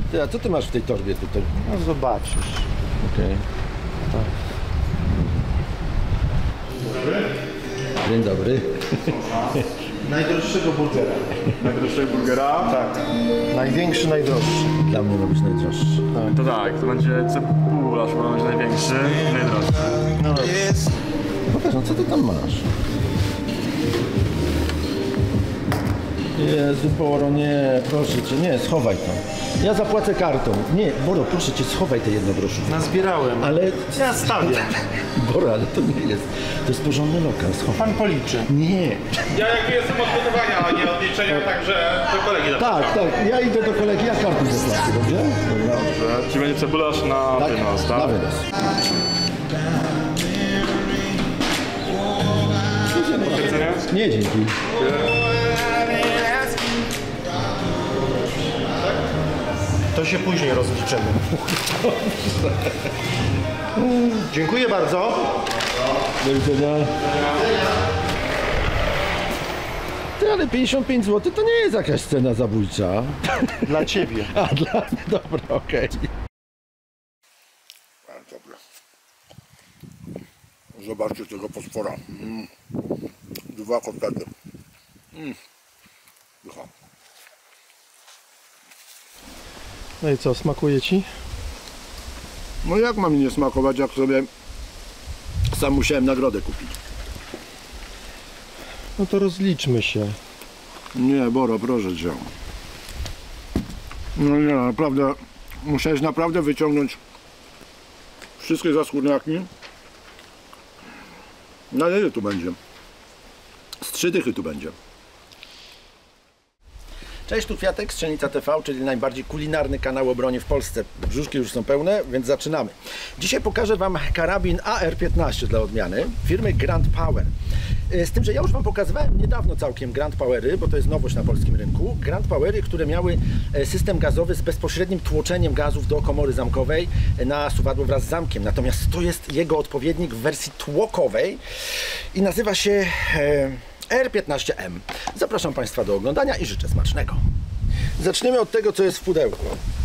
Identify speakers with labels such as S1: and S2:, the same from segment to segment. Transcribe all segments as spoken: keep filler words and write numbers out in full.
S1: Ty, a co ty masz w tej torbie tutaj?
S2: No zobaczysz.
S1: Okej. Okay.
S2: Tak.
S1: Dzień dobry.
S2: Najdroższego burgera.
S3: Najdroższego burgera?
S2: Tak. Największy, najdroższy.
S1: Dla mnie ma być najdroższy.
S2: Tak.
S3: To tak, to będzie cebulasz, bo będzie największy i najdroższy.
S2: No dobrze.
S1: Pokaż, no co ty tam masz? Jezu, Boro, nie, proszę cię, nie, schowaj to. Ja zapłacę kartą. Nie, Boro, proszę cię, schowaj te jednogroszówki.
S2: Nazbierałem.
S1: Ale...
S2: Ja stawiam.
S1: Boro, ale to nie jest. To jest porządny lokal, schowaj.
S2: Pan policzy.
S1: Nie.
S4: Ja jakby jestem od gotowania, a nie od liczenia, także do kolegi do...
S1: Tak, tak, ja idę do kolegi, ja kartą zapłacę, dobrze? Dobra.
S3: Dobrze, czyli będzie cebulasz na
S1: Tak,
S3: wynos, tak?
S1: na wynos.
S3: Potwierdzenie?
S1: Nie, dzięki.
S2: To się później rozliczymy. Dziękuję bardzo.
S1: Do widzenia. Ty, ale pięćdziesiąt pięć złotych to nie jest jakaś cena zabójcza.
S2: Dla ciebie.
S1: A, dla mnie, dobra, okej. Okay.
S5: Dobra. Zobaczcie tego fosfora. Mm. Dwa kotlety. Mm. Dycha.
S2: No i co, smakuje ci?
S5: No jak ma mi nie smakować, jak sobie sam musiałem nagrodę kupić?
S2: No to rozliczmy się.
S5: Nie, Boro, proszę cię. No nie, naprawdę, musiałeś naprawdę wyciągnąć wszystkie zaskórniaki. No ile tu będzie? Z trzy dychy tu będzie.
S1: Cześć, tu Kwiatek, Strzelnica T V, czyli najbardziej kulinarny kanał o broni w Polsce. Brzuszki już są pełne, więc zaczynamy. Dzisiaj pokażę Wam karabin A R piętnaście dla odmiany, firmy Grand Power. Z tym, że ja już Wam pokazywałem niedawno całkiem Grand Powery, bo to jest nowość na polskim rynku. Grand Powery, które miały system gazowy z bezpośrednim tłoczeniem gazów do komory zamkowej na suwadło wraz z zamkiem. Natomiast to jest jego odpowiednik w wersji tłokowej i nazywa się A R piętnaście M. Zapraszam Państwa do oglądania i życzę smacznego. Zaczniemy od tego, co jest w pudełku.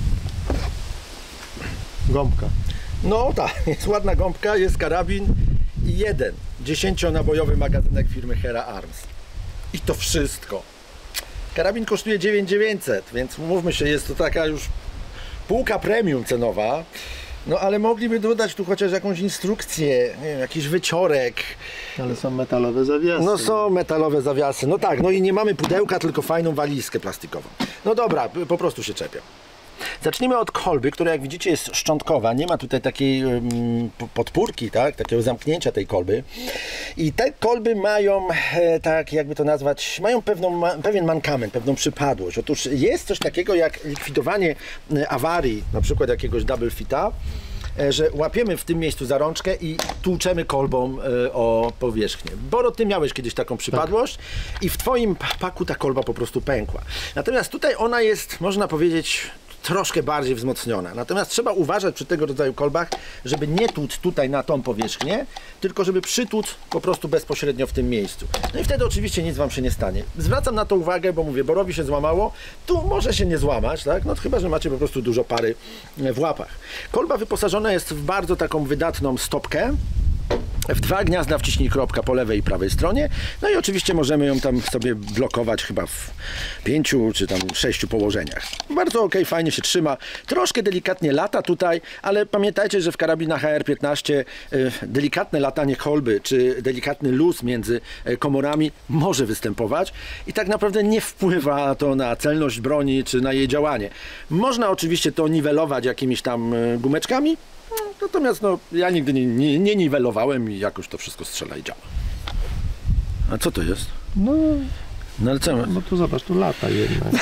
S2: Gąbka.
S1: No tak, jest ładna gąbka, jest karabin i jeden dziesięcionabojowy magazynek firmy Hera Arms. I to wszystko. Karabin kosztuje dziewięć tysięcy dziewięćset, więc mówmy się, jest to taka już półka premium cenowa. No ale mogliby dodać tu chociaż jakąś instrukcję, nie wiem, jakiś wyciorek.
S2: Ale są metalowe zawiasy.
S1: No są metalowe zawiasy, no tak, no i nie mamy pudełka, tylko fajną walizkę plastikową. No dobra, po prostu się czepiam. Zacznijmy od kolby, która jak widzicie jest szczątkowa, nie ma tutaj takiej um, podpórki, tak, takiego zamknięcia tej kolby. I te kolby mają, e, tak jakby to nazwać, mają pewną, ma, pewien mankament, pewną przypadłość. Otóż jest coś takiego jak likwidowanie awarii, na przykład jakiegoś double fita, że łapiemy w tym miejscu za rączkę i tłuczemy kolbą o powierzchnię. Boro, ty miałeś kiedyś taką przypadłość tak. I w twoim paku ta kolba po prostu pękła. Natomiast tutaj ona jest, można powiedzieć, troszkę bardziej wzmocniona. Natomiast trzeba uważać przy tego rodzaju kolbach, żeby nie tłuc tutaj na tą powierzchnię, tylko żeby przytłuc po prostu bezpośrednio w tym miejscu. No i wtedy oczywiście nic Wam się nie stanie. Zwracam na to uwagę, bo mówię, Borowi się złamało, tu może się nie złamać, tak? No chyba że macie po prostu dużo pary w łapach. Kolba wyposażona jest w bardzo taką wydatną stopkę. W dwa gniazda wciśnij kropka po lewej i prawej stronie. No i oczywiście możemy ją tam sobie blokować chyba w pięciu czy tam sześciu położeniach. Bardzo ok, fajnie się trzyma. Troszkę delikatnie lata tutaj, ale pamiętajcie, że w karabinach H R piętnaście y, delikatne latanie kolby czy delikatny luz między komorami może występować i tak naprawdę nie wpływa to na celność broni czy na jej działanie. Można oczywiście to niwelować jakimiś tam gumeczkami. Natomiast no, ja nigdy nie, nie, nie niwelowałem i jakoś to wszystko strzela i działa. A co to jest?
S2: No,
S1: no ale co?
S2: No tu zobacz, tu lata jednak.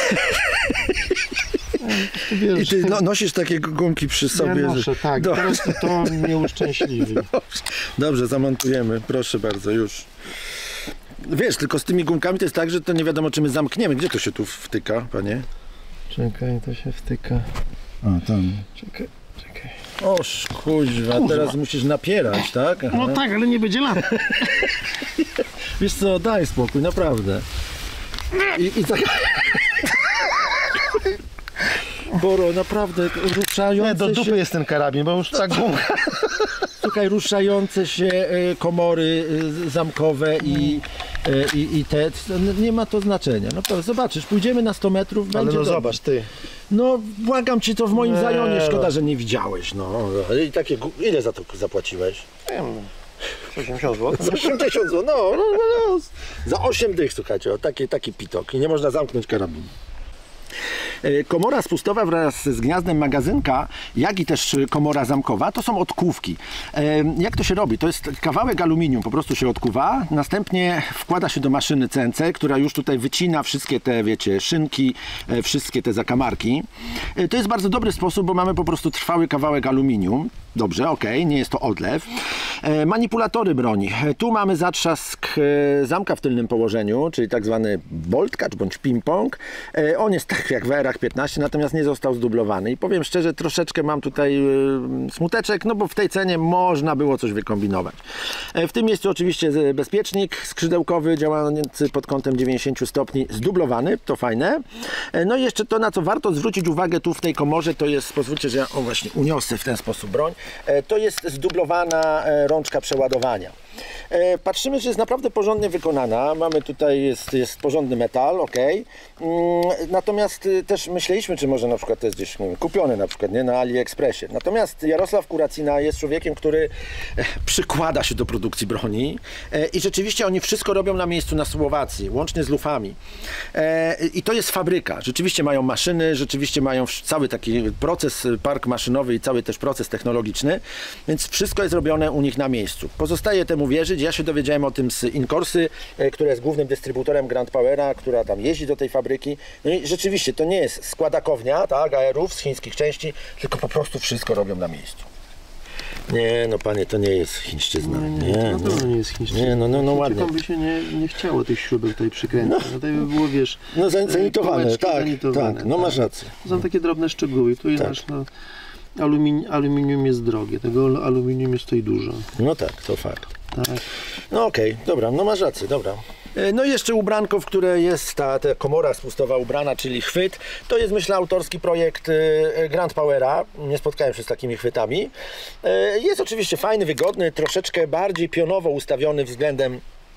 S1: I ty no, nosisz takie gumki przy sobie?
S2: Ja noszę, tak.
S1: Dobrze.
S2: Teraz to mnie uszczęśliwi.
S1: Dobrze. Dobrze, zamontujemy. Proszę bardzo, już. Wiesz, tylko z tymi gumkami to jest tak, że to nie wiadomo, czy my zamkniemy. Gdzie to się tu wtyka, panie?
S2: Czekaj, to się wtyka.
S1: A, tam.
S2: Czekaj, czekaj.
S1: Oż, kuźwa, teraz musisz napierać, tak? Aha.
S2: No tak, ale nie będzie lata.
S1: Wiesz co, daj spokój, naprawdę. I, i tak... Boro, naprawdę ruszające
S2: Nie, do dupy
S1: się...
S2: jest ten karabin, bo już tak gumka.
S1: Słuchaj, ruszające się e, komory e, zamkowe i, e, i, i te, no, nie ma to znaczenia. No to zobaczysz, pójdziemy na sto metrów,
S2: Ale
S1: będzie
S2: no
S1: dobrze.
S2: zobacz, ty.
S1: No błagam cię, to w moim
S2: Nie,
S1: zajonie, szkoda,
S2: no.
S1: że nie widziałeś. No. I takie, gu- ile za to zapłaciłeś?
S2: Wiem, osiemdziesiąt złotych.
S1: Za osiemdziesiąt złotych, no, no, no, no. Za osiem dych, słuchajcie, o, taki, taki pitok i nie można zamknąć karabinu. E, Komora spustowa wraz z gniazdem magazynka, jak i też komora zamkowa, to są odkówki. E, Jak to się robi? To jest kawałek aluminium, po prostu się odkuwa, następnie wkłada się do maszyny C N C, która już tutaj wycina wszystkie te, wiecie, szynki, e, wszystkie te zakamarki. E, To jest bardzo dobry sposób, bo mamy po prostu trwały kawałek aluminium. Dobrze, ok, nie jest to odlew. E, manipulatory broni. E, Tu mamy zatrzask e, zamka w tylnym położeniu, czyli tak zwany boltkacz bądź ping-pong. E, on jest tak jak w E R piętnaście, natomiast nie został zdublowany. I powiem szczerze, troszeczkę mam tutaj e, smuteczek, no bo w tej cenie można było coś wykombinować. E, w tym miejscu oczywiście z- bezpiecznik skrzydełkowy działający pod kątem dziewięćdziesiąt stopni, zdublowany, to fajne. E, no i jeszcze to, na co warto zwrócić uwagę tu w tej komorze, to jest, pozwólcie, że ja o, właśnie uniosę w ten sposób broń. E, To jest zdublowana e, rączka przeładowania. E, Patrzymy, że jest naprawdę porządnie wykonana. Mamy tutaj, jest, jest porządny metal, ok. Natomiast y, też myśleliśmy, czy może na przykład to jest gdzieś nie wiem, kupione na przykład nie, na AliExpressie. Natomiast Jarosław Kuracina jest człowiekiem, który e, przykłada się do produkcji broni e, i rzeczywiście oni wszystko robią na miejscu na Słowacji, łącznie z lufami. E, I to jest fabryka. Rzeczywiście mają maszyny, rzeczywiście mają wsz- cały taki proces, y, park maszynowy i cały też proces technologiczny, więc wszystko jest robione u nich na miejscu. Pozostaje temu wierzyć. Ja się dowiedziałem o tym z Incorsy, e, która jest głównym dystrybutorem Grand Powera, która tam jeździ do tej fabryki. No i rzeczywiście to nie jest składakownia, tak, A R-ów z chińskich części, tylko po prostu wszystko robią na miejscu. Nie, no panie, to nie jest chińszczyzna.
S2: Nie,
S1: Nie,
S2: nie, to na
S1: nie.
S2: pewno nie jest chińszczyzna.
S1: Nie, no, no, no ładnie.
S2: Tylko by się nie, nie chciało tych śrubek tutaj przykręcić. No, tutaj by było, wiesz...
S1: No za- zanitowane,
S2: kółeczki
S1: tak,
S2: zanitowane,
S1: tak, no masz rację.
S2: To są takie drobne szczegóły. Tu jest
S1: Tak.
S2: nasz, no, alumini aluminium jest drogie, tego aluminium jest tutaj dużo.
S1: No tak, to fakt.
S2: Tak.
S1: No okej, dobra, no masz rację, dobra. E, No i jeszcze ubranko, w które jest ta, ta komora spustowa ubrana, czyli chwyt. To jest, myślę, autorski projekt e, Grand Powera. Nie spotkałem się z takimi chwytami. E, Jest oczywiście fajny, wygodny, troszeczkę bardziej pionowo ustawiony względem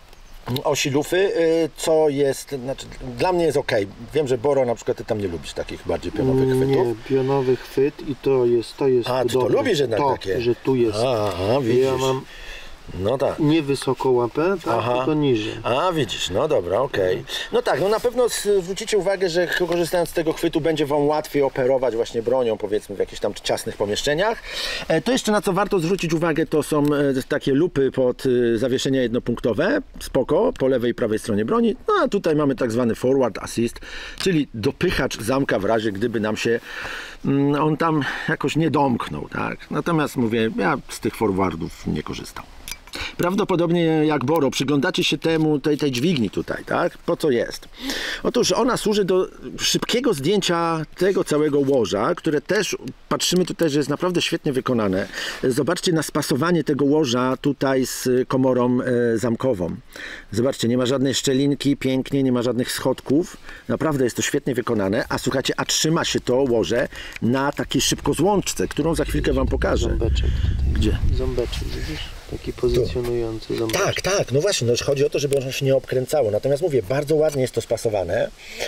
S1: osi lufy, e, co jest, znaczy dla mnie jest ok. Wiem, że Boro, na przykład ty tam nie lubisz takich bardziej pionowych chwytów.
S2: Nie, pionowy chwyt i to jest, to jest
S1: A, ty to
S2: podobne.
S1: lubisz jednak
S2: to,
S1: takie?
S2: że tu jest.
S1: Aha, widzisz.
S2: Ja mam
S1: No tak.
S2: nie wysoko łapę, tak,
S1: Aha.
S2: tylko niżej.
S1: A, widzisz, no dobra, okej. No tak, no na pewno s- zwrócicie uwagę, że korzystając z tego chwytu będzie Wam łatwiej operować właśnie bronią, powiedzmy w jakichś tam ciasnych pomieszczeniach. E, To jeszcze na co warto zwrócić uwagę, to są e, takie lupy pod e, zawieszenia jednopunktowe, spoko, po lewej i prawej stronie broni. No a tutaj mamy tak zwany forward assist, czyli dopychacz zamka w razie gdyby nam się mm, on tam jakoś nie domknął, tak. Natomiast mówię, ja z tych forwardów nie korzystam. Prawdopodobnie jak Boro, przyglądacie się temu, tej, tej dźwigni tutaj, tak? Po co jest? Otóż ona służy do szybkiego zdjęcia tego całego łoża, które też, patrzymy tutaj, że jest naprawdę świetnie wykonane. Zobaczcie na spasowanie tego łoża tutaj z komorą e, zamkową. Zobaczcie, nie ma żadnej szczelinki, pięknie, nie ma żadnych schodków. Naprawdę jest to świetnie wykonane, a słuchajcie, a trzyma się to łoże na takiej szybkozłączce, którą za chwilkę Wam pokażę.
S2: Ząbeczek tutaj.
S1: Gdzie?
S2: Ząbeczek, widzisz? Taki pozycjonujący ząbeczek.
S1: Tak, tak, no właśnie, no już chodzi o to, żeby ono się nie obkręcało. Natomiast mówię, bardzo ładnie jest to spasowane.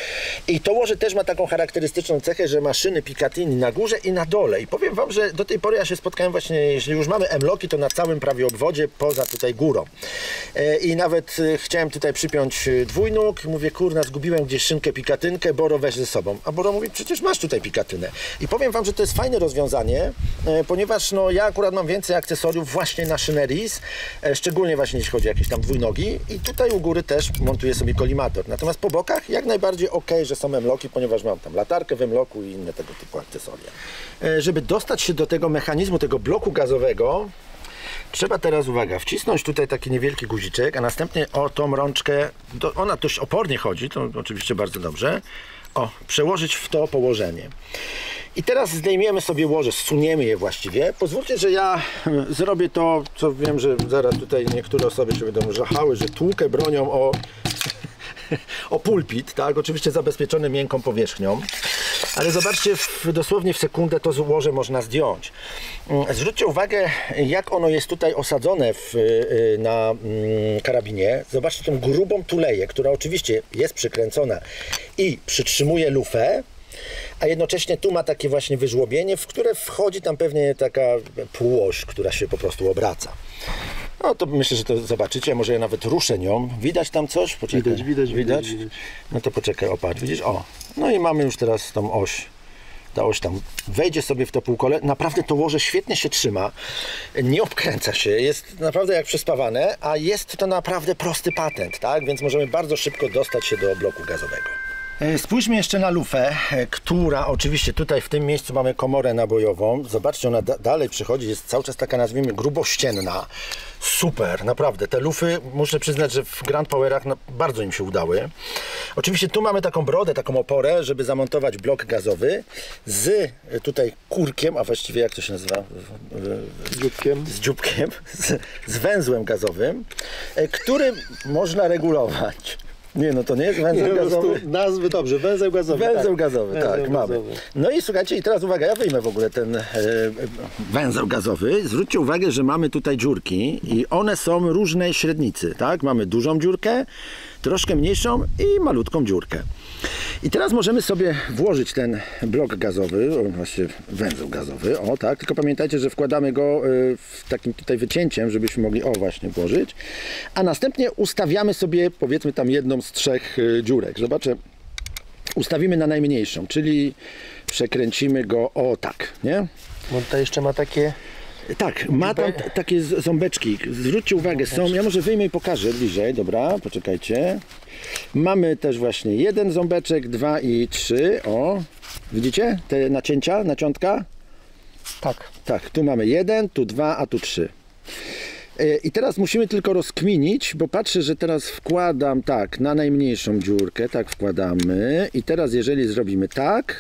S1: I to łoże też ma taką charakterystyczną cechę, że ma szyny Picatinny na górze i na dole. I powiem Wam, że do tej pory ja się spotkałem właśnie, jeśli już mamy M-loki, to na całym prawie obwodzie, poza tutaj górą. E, I nawet e, chciałem tutaj przypiąć e, dwójnóg. Mówię, kurna, zgubiłem gdzieś szynkę Picatynkę, Boro, weź ze sobą. A Boro mówi, przecież masz tutaj Picatynę. I powiem Wam, że to jest fajne rozwiązanie, e, ponieważ no, ja akurat mam więcej akcesoriów właśnie na szyneris, e, szczególnie właśnie jeśli chodzi o jakieś tam dwójnogi. I tutaj u góry też montuję sobie kolimator. Natomiast po bokach jak najbardziej ok, że są M-loki, ponieważ mam tam latarkę w M-loku i inne tego typu akcesoria. E, Żeby dostać się do tego mechanizmu, tego bloku gazowego, trzeba teraz, uwaga, wcisnąć tutaj taki niewielki guziczek, a następnie o tą rączkę, do, ona dość opornie chodzi, to oczywiście bardzo dobrze, o, przełożyć w to położenie. I teraz zdejmiemy sobie łoże, zsuniemy je właściwie. Pozwólcie, że ja zrobię to, co wiem, że zaraz tutaj niektóre osoby się będą żachały, że tłukę bronią o o pulpit, tak? Oczywiście zabezpieczony miękką powierzchnią. Ale zobaczcie, w, dosłownie w sekundę to złoże można zdjąć. Zwróćcie uwagę, jak ono jest tutaj osadzone w, na mm, karabinie. Zobaczcie tą grubą tuleję, która oczywiście jest przykręcona i przytrzymuje lufę, a jednocześnie tu ma takie właśnie wyżłobienie, w które wchodzi tam pewnie taka półoś, która się po prostu obraca. No to myślę, że to zobaczycie, może ja nawet ruszę nią. Widać tam coś? Poczekaj.
S2: Widać, widać,
S1: widać.
S2: widać, widać.
S1: No to poczekaj, opatrz, widzisz? O, no i mamy już teraz tą oś. Ta oś tam wejdzie sobie w to półkole. Naprawdę to łoże świetnie się trzyma. Nie obkręca się, jest naprawdę jak przyspawane, a jest to naprawdę prosty patent, tak? Więc możemy bardzo szybko dostać się do bloku gazowego. Spójrzmy jeszcze na lufę, która oczywiście tutaj w tym miejscu mamy komorę nabojową. Zobaczcie, ona da dalej przychodzi, jest cały czas taka, nazwijmy, grubościenna. Super, naprawdę. Te lufy, muszę przyznać, że w Grand Powerach no, bardzo im się udały. Oczywiście tu mamy taką brodę, taką oporę, żeby zamontować blok gazowy z tutaj kurkiem, a właściwie jak to się nazywa?
S2: Z dzióbkiem.
S1: Z dzióbkiem, z, z węzłem gazowym, który można regulować. Nie, no to nie jest węzeł
S2: Nie,
S1: gazowy.
S2: Nazwy dobrze, węzeł gazowy.
S1: Węzeł
S2: tak.
S1: gazowy,
S2: Węzeł
S1: tak, mamy.
S2: gazowy.
S1: No i słuchajcie, i teraz uwaga, ja wyjmę w ogóle ten e, węzeł gazowy. Zwróćcie uwagę, że mamy tutaj dziurki i one są różnej średnicy, tak? Mamy dużą dziurkę, troszkę mniejszą i malutką dziurkę. I teraz możemy sobie włożyć ten blok gazowy, o, właśnie węzeł gazowy, o tak, tylko pamiętajcie, że wkładamy go w takim tutaj wycięciem, żebyśmy mogli, o właśnie, włożyć, a następnie ustawiamy sobie, powiedzmy tam jedną z trzech dziurek. Zobaczę, ustawimy na najmniejszą, czyli przekręcimy go, o tak, nie?
S2: Bo tutaj jeszcze ma takie...
S1: Tak, ma tam t- takie z- ząbeczki. Zwróćcie uwagę, są. Ja może wyjmę i pokażę bliżej. Dobra, poczekajcie. Mamy też właśnie jeden ząbeczek, dwa i trzy. O, widzicie te nacięcia, naciątka?
S2: Tak.
S1: Tak, tu mamy jeden, tu dwa, a tu trzy. Yy, I teraz musimy tylko rozkminić, bo patrzę, że teraz wkładam tak na najmniejszą dziurkę, tak wkładamy. I teraz jeżeli zrobimy tak,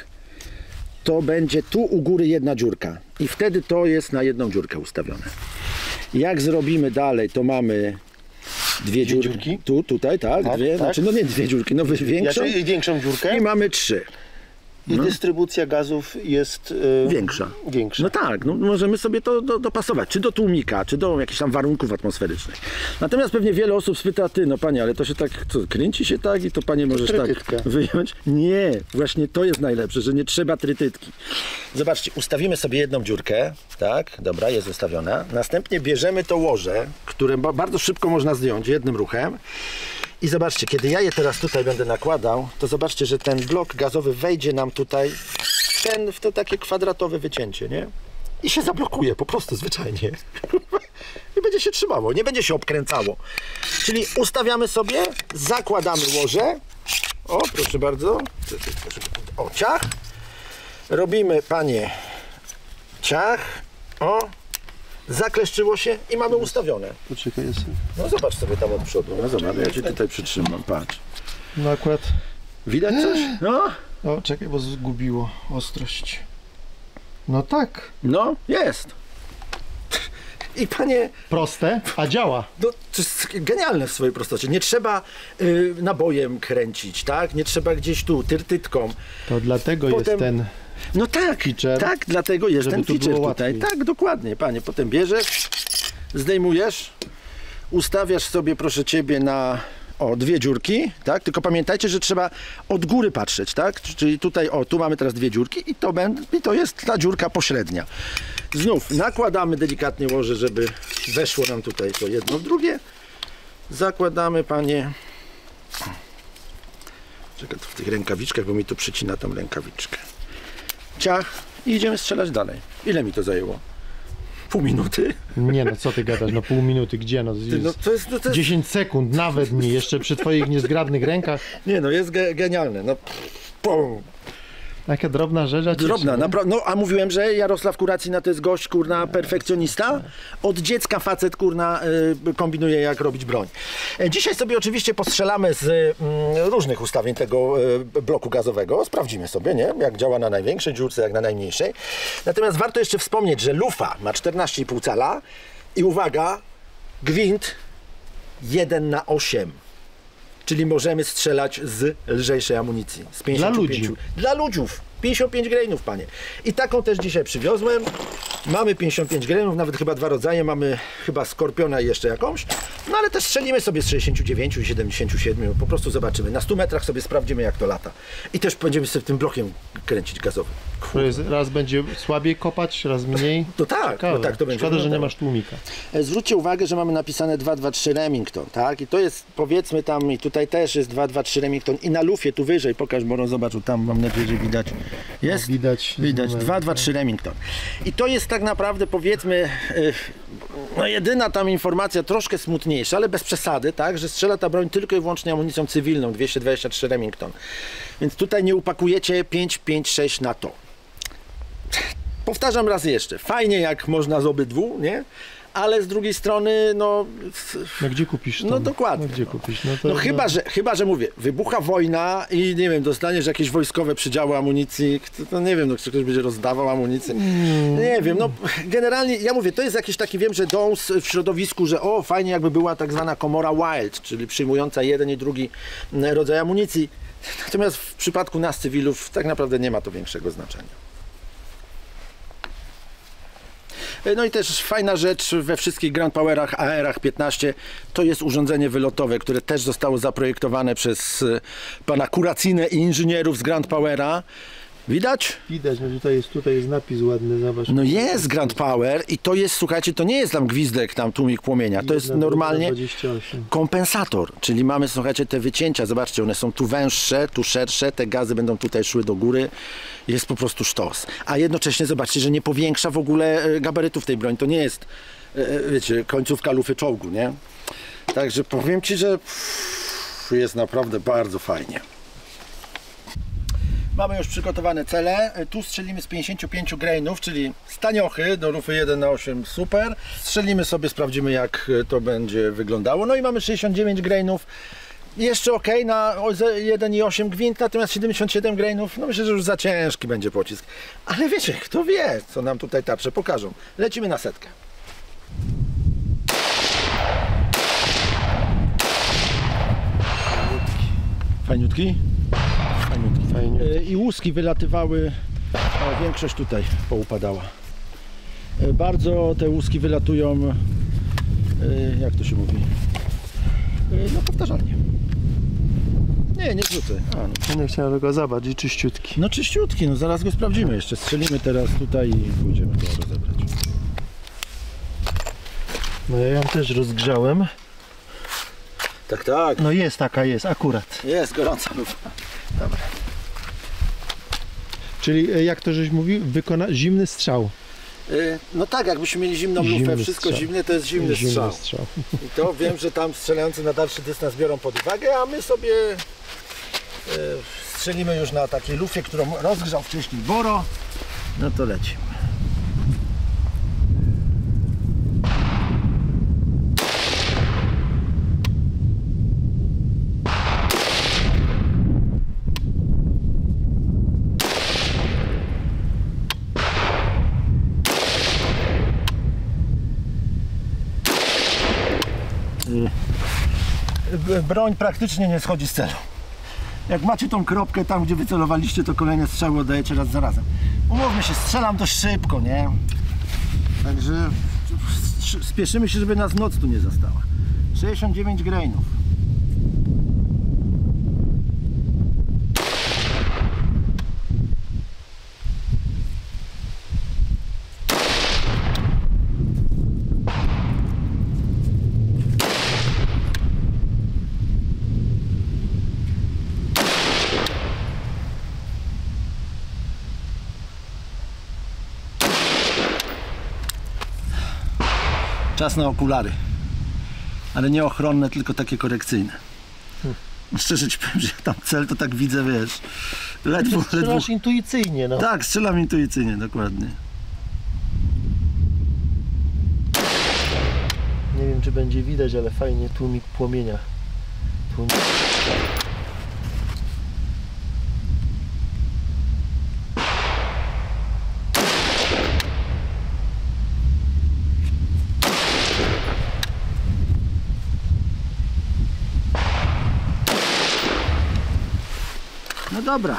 S1: to będzie tu u góry jedna dziurka i wtedy to jest na jedną dziurkę ustawione. Jak zrobimy dalej, to mamy dwie dziurki.
S2: dziurki?
S1: Tu, tutaj, tak,
S2: Tak,
S1: dwie,
S2: tak.
S1: znaczy no nie dwie dziurki, no większą
S2: Ja, większą dziurkę
S1: i mamy trzy.
S2: i dystrybucja gazów jest e,
S1: Większa.
S2: większa.
S1: No tak, no możemy sobie to do, dopasować, czy do tłumika, czy do jakichś tam warunków atmosferycznych. Natomiast pewnie wiele osób spyta, ty, no panie, ale to się tak, co, kręci się tak i to panie możesz
S2: trytytka.
S1: tak wyjąć? Nie, właśnie to jest najlepsze, że nie trzeba trytytki. Zobaczcie, ustawimy sobie jedną dziurkę, tak, dobra, jest ustawiona. Następnie bierzemy to łoże, które ba- bardzo szybko można zdjąć jednym ruchem. I zobaczcie, kiedy ja je teraz tutaj będę nakładał, to zobaczcie, że ten blok gazowy wejdzie nam tutaj w, ten, w to takie kwadratowe wycięcie, nie? I się zablokuje po prostu zwyczajnie. I będzie się trzymało, nie będzie się obkręcało. Czyli ustawiamy sobie, zakładamy łoże. O, proszę bardzo. O, ciach. Robimy, panie, ciach. O, zakleszczyło się i mamy ustawione.
S2: Poczekaj, jest.
S1: No zobacz sobie tam od przodu. No zobacz, ja cię tutaj przytrzymam, patrz.
S2: No akurat...
S1: Widać coś? No,
S2: O, czekaj, bo zgubiło ostrość. No tak.
S1: no, jest. I panie,
S2: Proste, a działa.
S1: no, to jest genialne w swojej prostocie. Nie trzeba y, nabojem kręcić, tak? Nie trzeba gdzieś tu, tyrtytką.
S2: To dlatego
S1: Potem-
S2: jest ten...
S1: No tak,
S2: Feature,
S1: tak, dlatego jest
S2: żeby
S1: ten
S2: tu
S1: feature
S2: było
S1: tutaj.
S2: łatwiej.
S1: Tak, dokładnie, panie. Potem bierzesz, zdejmujesz, ustawiasz sobie, proszę ciebie, na o, dwie dziurki, tak? Tylko pamiętajcie, że trzeba od góry patrzeć, tak? Czyli tutaj, o, tu mamy teraz dwie dziurki i to, będ, i to jest ta dziurka pośrednia. Znów nakładamy delikatnie łoże, żeby weszło nam tutaj to jedno w drugie. Zakładamy, panie. Czekaj, w tych rękawiczkach, bo mi tu przycina tą rękawiczkę. Ciach i idziemy strzelać dalej. Ile mi to zajęło? Pół minuty?
S2: Nie no, co ty gadasz, no pół minuty, gdzie no?
S1: Ty, no to jest, no to jest,
S2: dziesięć sekund, nawet nie, jeszcze przy twoich niezgrabnych rękach.
S1: nie no, jest ge genialne. No, pum.
S2: Taka drobna rzecz, a cieszy,
S1: Drobna,
S2: nie?
S1: napra- no a mówiłem, że Jarosław Kuracina to jest gość, kurna, perfekcjonista. Od dziecka facet, kurna, y, kombinuje jak robić broń. E, Dzisiaj sobie oczywiście postrzelamy z mm, różnych ustawień tego y, bloku gazowego. Sprawdzimy sobie, nie? Jak działa na największej dziurce, jak na najmniejszej. Natomiast warto jeszcze wspomnieć, że lufa ma czternaście i pół cala i uwaga, gwint jeden na osiem. czyli możemy strzelać z lżejszej amunicji. Z pięćdziesięciu pięciu.
S2: ludzi.
S1: Dla ludziów. pięćdziesiąt pięć grainów, panie. I taką też dzisiaj przywiozłem. Mamy pięćdziesiąt pięć grainów, nawet chyba dwa rodzaje. Mamy chyba Skorpiona i jeszcze jakąś. No ale też strzelimy sobie z sześćdziesięciu dziewięciu i siedemdziesięciu siedmiu. Po prostu zobaczymy. Na stu metrach sobie sprawdzimy, jak to lata. I też będziemy sobie tym blokiem kręcić gazowym.
S2: To jest, raz będzie słabiej kopać, raz mniej.
S1: To tak,
S2: Ciekawe.
S1: no tak to będzie.
S2: Szkoda, że nie
S1: wyglądało.
S2: masz tłumika.
S1: E, Zwróćcie uwagę, że mamy napisane dwa dwa trzy Remington, tak? I to jest, powiedzmy tam, i tutaj też jest dwa dwa trzy Remington. I na lufie tu wyżej, pokaż, Moro, zobaczył, tam mam nadzieję, że widać. Jest?
S2: Widać.
S1: Widać,
S2: numer.
S1: dwa dwa trzy Remington. I to jest tak naprawdę, powiedzmy, e, no jedyna tam informacja troszkę smutniejsza, ale bez przesady, tak? Że strzela ta broń tylko i wyłącznie amunicją cywilną, dwieście dwadzieścia trzy Remington. Więc tutaj nie upakujecie pięć pięć sześć na to. Powtarzam raz jeszcze, fajnie jak można z obydwu, nie? Ale z drugiej strony, no...
S2: No gdzie kupisz to?
S1: No dokładnie.
S2: No, gdzie kupisz? No, to,
S1: No chyba, że, chyba, że mówię, wybucha wojna i nie wiem, dostaniesz jakieś wojskowe przydziały amunicji, to, to nie wiem, no, czy ktoś będzie rozdawał amunicję. Nie wiem, no generalnie, ja mówię, to jest jakiś taki, wiem, że dąs w środowisku, że o, fajnie jakby była tak zwana komora wild, czyli przyjmująca jeden i drugi rodzaj amunicji. Natomiast w przypadku nas, cywilów, tak naprawdę nie ma to większego znaczenia. No i też fajna rzecz we wszystkich Grand Powerach A R-ach piętnaście to jest urządzenie wylotowe, które też zostało zaprojektowane przez pana Kuracinę i inżynierów z Grand Powera. Widać?
S2: Widać, no tutaj jest, tutaj jest napis ładny, zobacz.
S1: No jest Grand Power i to jest, słuchajcie, to nie jest tam gwizdek, tam tłumik płomienia, to jest normalnie
S2: dwadzieścia osiem.
S1: kompensator, czyli mamy, słuchajcie, te wycięcia, zobaczcie, one są tu węższe, tu szersze, te gazy będą tutaj szły do góry, jest po prostu sztos. A jednocześnie zobaczcie, że nie powiększa w ogóle e, gabarytów tej broni, to nie jest, e, wiecie, końcówka lufy czołgu, nie? Także powiem ci, że pff, jest naprawdę bardzo fajnie. Mamy już przygotowane cele. Tu strzelimy z pięćdziesięciu pięciu grainów, czyli z taniochy do lufy jeden na osiem, super. Strzelimy sobie, sprawdzimy, jak to będzie wyglądało. No i mamy sześćdziesiąt dziewięć grainów. Jeszcze ok na jeden i osiem gwint, natomiast siedemdziesiąt siedem grainów, no myślę, że już za ciężki będzie pocisk. Ale wiecie, kto wie, co nam tutaj tarcze pokażą. Lecimy na setkę. Fajniutki? Fajniutki.
S2: Fajnie.
S1: E, I łuski wylatywały, o, większość tutaj poupadała. E, Bardzo te łuski wylatują, e, jak to się mówi, E, no powtarzalnie. Nie, nie wrzucę. A, no.
S2: Ja nie chciałem tego zobaczyć, czyściutki.
S1: no czyściutki, no zaraz go sprawdzimy jeszcze. Strzelimy teraz tutaj i pójdziemy go rozebrać.
S2: No ja ją też rozgrzałem.
S1: Tak, tak.
S2: No jest taka, jest, akurat.
S1: Jest gorąca lufa. Dobra.
S2: Czyli e, jak to żeś mówił, wykona zimny strzał.
S1: E, No tak, jakbyśmy mieli zimną lufę,
S2: Zimny
S1: wszystko
S2: strzał.
S1: zimne, to jest zimny,
S2: Zimny
S1: strzał.
S2: strzał.
S1: I to wiem, że tam strzelający na dalszy dystans biorą pod uwagę, a my sobie e, strzelimy już na takiej lufie, którą rozgrzał wcześniej Boro. No to lecimy. Y, Broń praktycznie nie schodzi z celu. Jak macie tą kropkę tam, gdzie wycelowaliście, to kolejne strzały oddajecie raz za razem. Umówmy się, strzelam dość szybko, nie? Także spieszymy się, żeby nas noc tu nie zastała. sześćdziesiąt dziewięć grainów. Czas na okulary. Ale nie ochronne, tylko takie korekcyjne. No szczerze ci powiem, że ja tam cel to tak widzę, wiesz, ledwo, ledwo.
S2: Strzelasz intuicyjnie, no.
S1: Tak, strzelam intuicyjnie, dokładnie.
S2: Nie wiem, czy będzie widać, ale fajnie tłumik płomienia. Tłumik.
S1: dobra.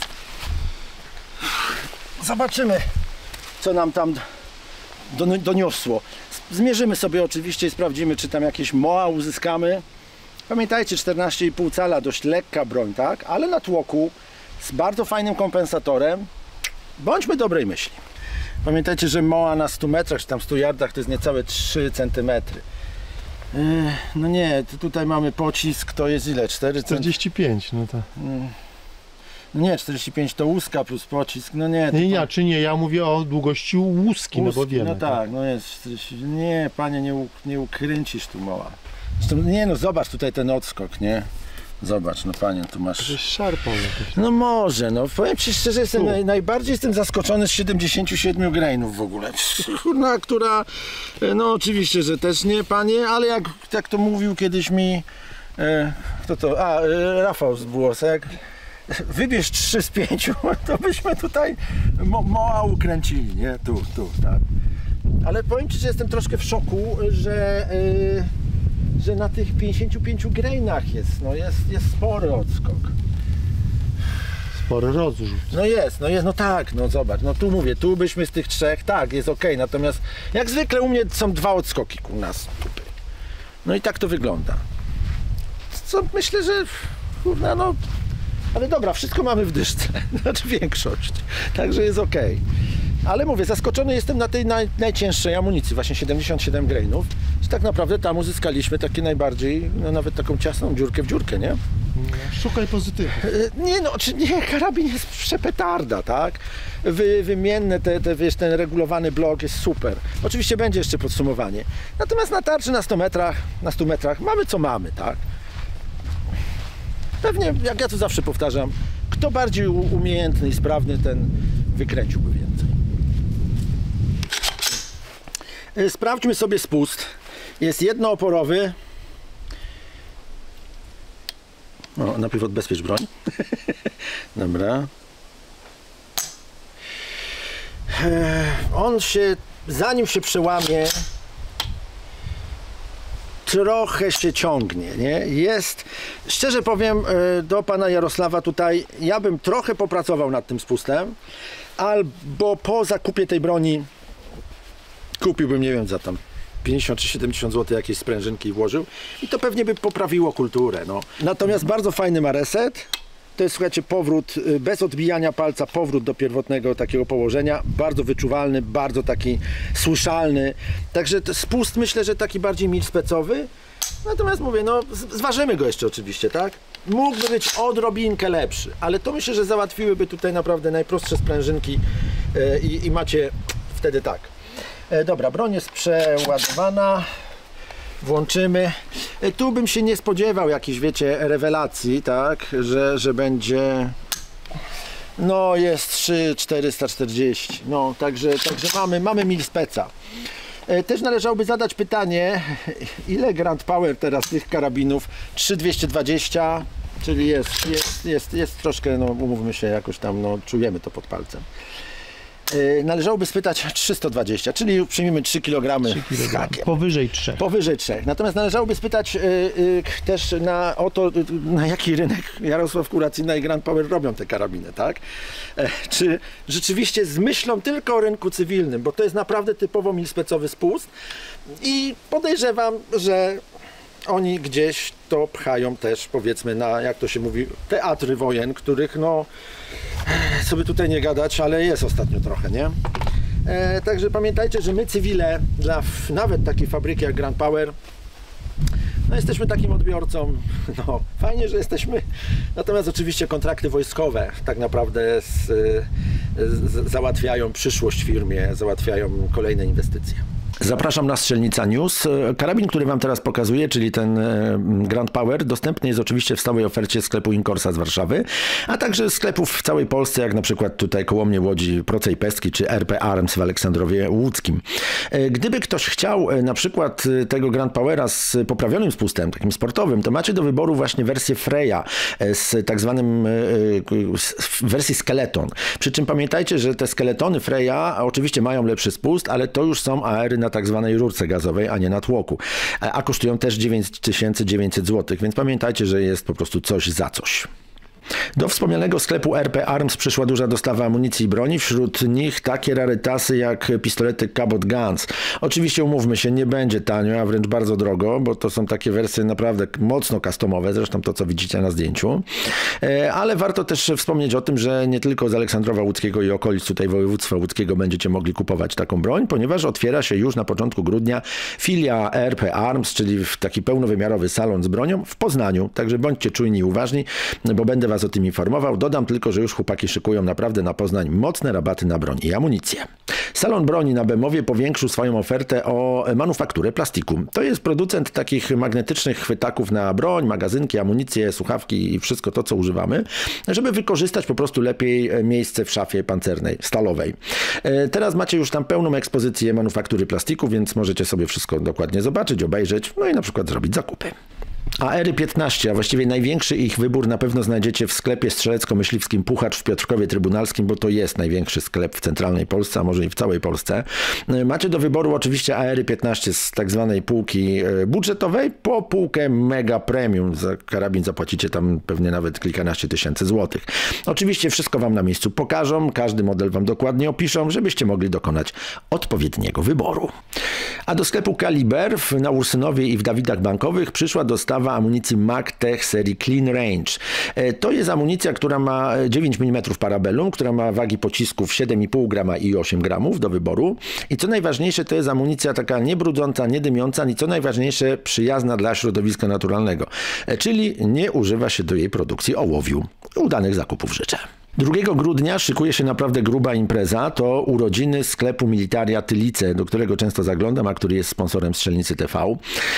S1: Zobaczymy, co nam tam doniosło. Zmierzymy sobie oczywiście i sprawdzimy, czy tam jakieś M O A uzyskamy. Pamiętajcie, czternaście i pół cala, dość lekka broń, tak? Ale na tłoku, z bardzo fajnym kompensatorem. Bądźmy dobrej myśli. Pamiętajcie, że M O A na stu metrach, czy tam stu yardach to jest niecałe trzy centymetry. Yy, no nie, tutaj mamy pocisk, to jest ile? cztery
S2: czterdzieści pięć, no to.
S1: No nie, czterdzieści pięć to łuska plus pocisk, no nie.
S2: Nie,
S1: to
S2: ja, czy nie, ja mówię o długości łuski, no bo
S1: łuski,
S2: wiemy.
S1: no tak, no jest czterdzieści. Nie, panie, nie, u, nie ukręcisz tu M O A. Zresztą, nie no, zobacz tutaj ten odskok, nie? Zobacz, no panie, tu masz...
S2: To jest szarpą jakoś.
S1: No może, no powiem ci szczerze, jestem, naj, najbardziej jestem zaskoczony z siedemdziesięciu siedmiu grainów w ogóle. Kurna, która, no oczywiście, że też nie, panie, ale jak, jak to mówił kiedyś mi, e, kto to, a, e, Rafał z Bułosa, jak wybierz trzy z pięciu, to byśmy tutaj mo, moa ukręcili, nie? Tu, tu, tak. Ale powiem ci, że jestem troszkę w szoku, że... E, że na tych pięćdziesięciu pięciu grainach jest, no jest, jest spory odskok.
S2: Spory rozrzut.
S1: No jest, no jest, no tak, no zobacz, no tu mówię, tu byśmy z tych trzech, tak, jest ok, natomiast jak zwykle u mnie są dwa odskoki u nas tutaj. No i tak to wygląda. Co myślę, że kurna, no, ale dobra, wszystko mamy w dyszce, znaczy większość, także jest ok. Ale mówię, zaskoczony jestem na tej naj, najcięższej amunicji, właśnie siedemdziesiąt siedem grainów, że tak naprawdę tam uzyskaliśmy takie najbardziej, no nawet taką ciasną dziurkę w dziurkę, nie?
S2: Szukaj pozytywu.
S1: Nie no, czy nie, karabin jest przepetarda, tak? Wy, wymienne, te, te, wiesz, ten regulowany blok jest super. Oczywiście będzie jeszcze podsumowanie. Natomiast na tarczy na stu metrach, na stu metrach mamy co mamy, tak? Pewnie, jak ja to zawsze powtarzam, kto bardziej umiejętny i sprawny, ten wykręciłby więcej. Sprawdźmy sobie spust. Jest jednooporowy. O, najpierw odbezpiecz broń. Dobra. On się, zanim się przełamie, trochę się ciągnie, nie? Jest, szczerze powiem do pana Jarosława tutaj, ja bym trochę popracował nad tym spustem, albo po zakupie tej broni kupiłbym, nie wiem, za tam pięćdziesiąt czy siedemdziesiąt złotych jakieś sprężynki włożył i to pewnie by poprawiło kulturę, no. Natomiast bardzo fajny ma reset. To jest, słuchajcie, powrót bez odbijania palca, powrót do pierwotnego takiego położenia, bardzo wyczuwalny, bardzo taki słyszalny, także spust myślę, że taki bardziej milspecowy, natomiast mówię, no zważymy go jeszcze oczywiście, tak? Mógłby być odrobinkę lepszy, ale to myślę, że załatwiłyby tutaj naprawdę najprostsze sprężynki i, i macie wtedy tak. Dobra, broń jest przeładowana. Włączymy. Tu bym się nie spodziewał jakiejś, wiecie, rewelacji, tak, że, że będzie, no jest trzy tysiące czterysta czterdzieści, no także, także mamy, mamy milspeca. Też należałoby zadać pytanie, ile Grand Power teraz tych karabinów? trzy tysiące dwieście dwadzieścia, czyli jest, jest, jest, jest troszkę, no umówmy się, jakoś tam, no czujemy to pod palcem. Należałoby spytać trzysta dwadzieścia, czyli przyjmijmy trzy kilogramy z hakiem.
S2: Powyżej trzech.
S1: Powyżej trzech. Natomiast należałoby spytać y, y, też na, o to, na jaki rynek Jarosław Kuracyna i Grand Power robią te karabiny, tak? E, czy rzeczywiście z myślą tylko o rynku cywilnym, bo to jest naprawdę typowo milspecowy spust i podejrzewam, że oni gdzieś to pchają też, powiedzmy, na, jak to się mówi, teatry wojen, których, no, co by tutaj nie gadać, ale jest ostatnio trochę, nie? E, także pamiętajcie, że my cywile, dla f, nawet takiej fabryki jak Grand Power, no jesteśmy takim odbiorcą, no fajnie, że jesteśmy, natomiast oczywiście kontrakty wojskowe tak naprawdę z, z, załatwiają przyszłość firmie, załatwiają kolejne inwestycje. Zapraszam na Strzelnica News. Karabin, który wam teraz pokazuję, czyli ten Grand Power, dostępny jest oczywiście w stałej ofercie sklepu Inkorsa z Warszawy, a także sklepów w całej Polsce, jak na przykład tutaj koło mnie w Łodzi Procej Pestki, czy R P Arms w Aleksandrowie Łódzkim. Gdyby ktoś chciał na przykład tego Grand Powera z poprawionym spustem, takim sportowym, to macie do wyboru właśnie wersję Freya z tak zwanym wersji skeleton. Przy czym pamiętajcie, że te skeletony Freya oczywiście mają lepszy spust, ale to już są aery na tak zwanej rurce gazowej, a nie na tłoku. A kosztują też dziewięć tysięcy dziewięćset złotych, więc pamiętajcie, że jest po prostu coś za coś. Do wspomnianego sklepu R P Arms przyszła duża dostawa amunicji i broni, wśród nich takie rarytasy jak pistolety Cabot Guns. Oczywiście umówmy się, nie będzie tanio, a wręcz bardzo drogo, bo to są takie wersje naprawdę mocno customowe, zresztą to, co widzicie na zdjęciu. Ale warto też wspomnieć o tym, że nie tylko z Aleksandrowa Łódzkiego i okolic tutaj województwa łódzkiego będziecie mogli kupować taką broń, ponieważ otwiera się już na początku grudnia filia R P Arms, czyli taki pełnowymiarowy salon z bronią w Poznaniu. Także bądźcie czujni i uważni, bo będę was o tym informował. Dodam tylko, że już chłopaki szykują naprawdę na Poznań mocne rabaty na broń i amunicję. Salon broni na Bemowie powiększył swoją ofertę o manufakturę plastiku. To jest producent takich magnetycznych chwytaków na broń, magazynki, amunicję, słuchawki i wszystko to, co używamy, żeby wykorzystać po prostu lepiej miejsce w szafie pancernej, stalowej. Teraz macie już tam pełną ekspozycję manufaktury plastiku, więc możecie sobie wszystko dokładnie zobaczyć, obejrzeć, no i na przykład zrobić zakupy. A R piętnaście, a właściwie największy ich wybór na pewno znajdziecie w sklepie strzelecko-myśliwskim Puchacz w Piotrkowie Trybunalskim, bo to jest największy sklep w centralnej Polsce, a może i w całej Polsce. Macie do wyboru oczywiście A R piętnaście z tak zwanej półki budżetowej po półkę mega premium. Za karabin zapłacicie tam pewnie nawet kilkanaście tysięcy złotych. Oczywiście wszystko wam na miejscu pokażą, każdy model wam dokładnie opiszą, żebyście mogli dokonać odpowiedniego wyboru. A do sklepu Kaliber na Ursynowie i w Dawidach Bankowych przyszła dostawa amunicji MagTech serii Clean Range. To jest amunicja, która ma dziewięć milimetrów parabellum, która ma wagi pocisków siedem i pół grama i osiem gramów do wyboru. I co najważniejsze, to jest amunicja taka niebrudząca, niedymiąca i co najważniejsze, przyjazna dla środowiska naturalnego. Czyli nie używa się do jej produkcji ołowiu. Udanych zakupów życzę. drugiego grudnia szykuje się naprawdę gruba impreza. To urodziny sklepu Militaria Tylice, do którego często zaglądam, a który jest sponsorem Strzelnicy T V.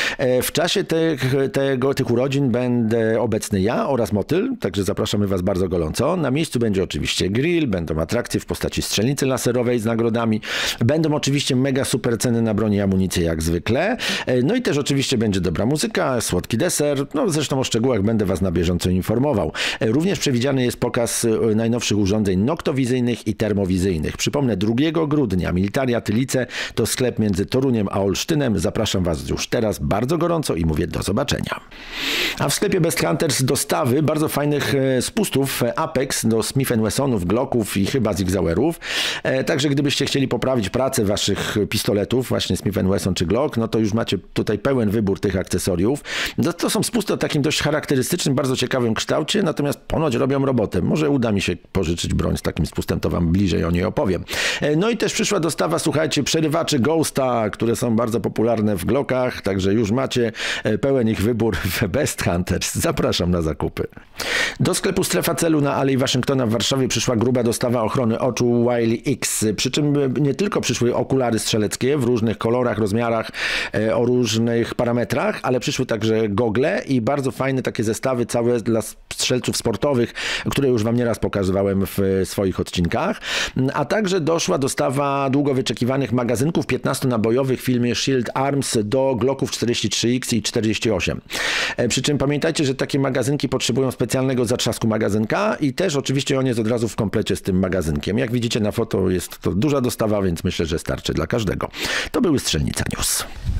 S1: W czasie tych, tego, tych urodzin będę obecny ja oraz Motyl, także zapraszamy was bardzo gorąco. Na miejscu będzie oczywiście grill, będą atrakcje w postaci strzelnicy laserowej z nagrodami, będą oczywiście mega super ceny na broń i amunicję jak zwykle. No i też oczywiście będzie dobra muzyka, słodki deser, no zresztą o szczegółach będę was na bieżąco informował. Również przewidziany jest pokaz najnowszych urządzeń noktowizyjnych i termowizyjnych. Przypomnę, drugiego grudnia Militaria Tylice to sklep między Toruniem a Olsztynem. Zapraszam was już teraz bardzo gorąco i mówię do zobaczenia. A w sklepie Best Hunters dostawy bardzo fajnych spustów Apex do Smith and Wessonów, Glocków i chyba Zigzauerów. Także gdybyście chcieli poprawić pracę waszych pistoletów, właśnie Smith and Wesson czy Glock, no to już macie tutaj pełen wybór tych akcesoriów. To są spusty o takim dość charakterystycznym, bardzo ciekawym kształcie, natomiast ponoć robią robotę. Może uda mi się pożyczyć broń z takim spustem, to wam bliżej o niej opowiem. No i też przyszła dostawa, słuchajcie, przerywaczy Ghosta, które są bardzo popularne w Glockach, także już macie pełen ich wybór w Best Hunters. Zapraszam na zakupy. Do sklepu Strefa Celu na Alei Waszyngtona w Warszawie przyszła gruba dostawa ochrony oczu Wiley X, przy czym nie tylko przyszły okulary strzeleckie w różnych kolorach, rozmiarach, o różnych parametrach, ale przyszły także gogle i bardzo fajne takie zestawy całe dla strzelców sportowych, które już wam nieraz pokazywałem w swoich odcinkach, a także doszła dostawa długo wyczekiwanych magazynków piętnastonabojowych w filmie Shield Arms do Glocków czterdzieści trzy X i czterdzieści osiem. Przy czym pamiętajcie, że takie magazynki potrzebują specjalnego zatrzasku magazynka i też oczywiście on jest od razu w komplecie z tym magazynkiem. Jak widzicie na foto, jest to duża dostawa, więc myślę, że starczy dla każdego. To były Strzelnica News.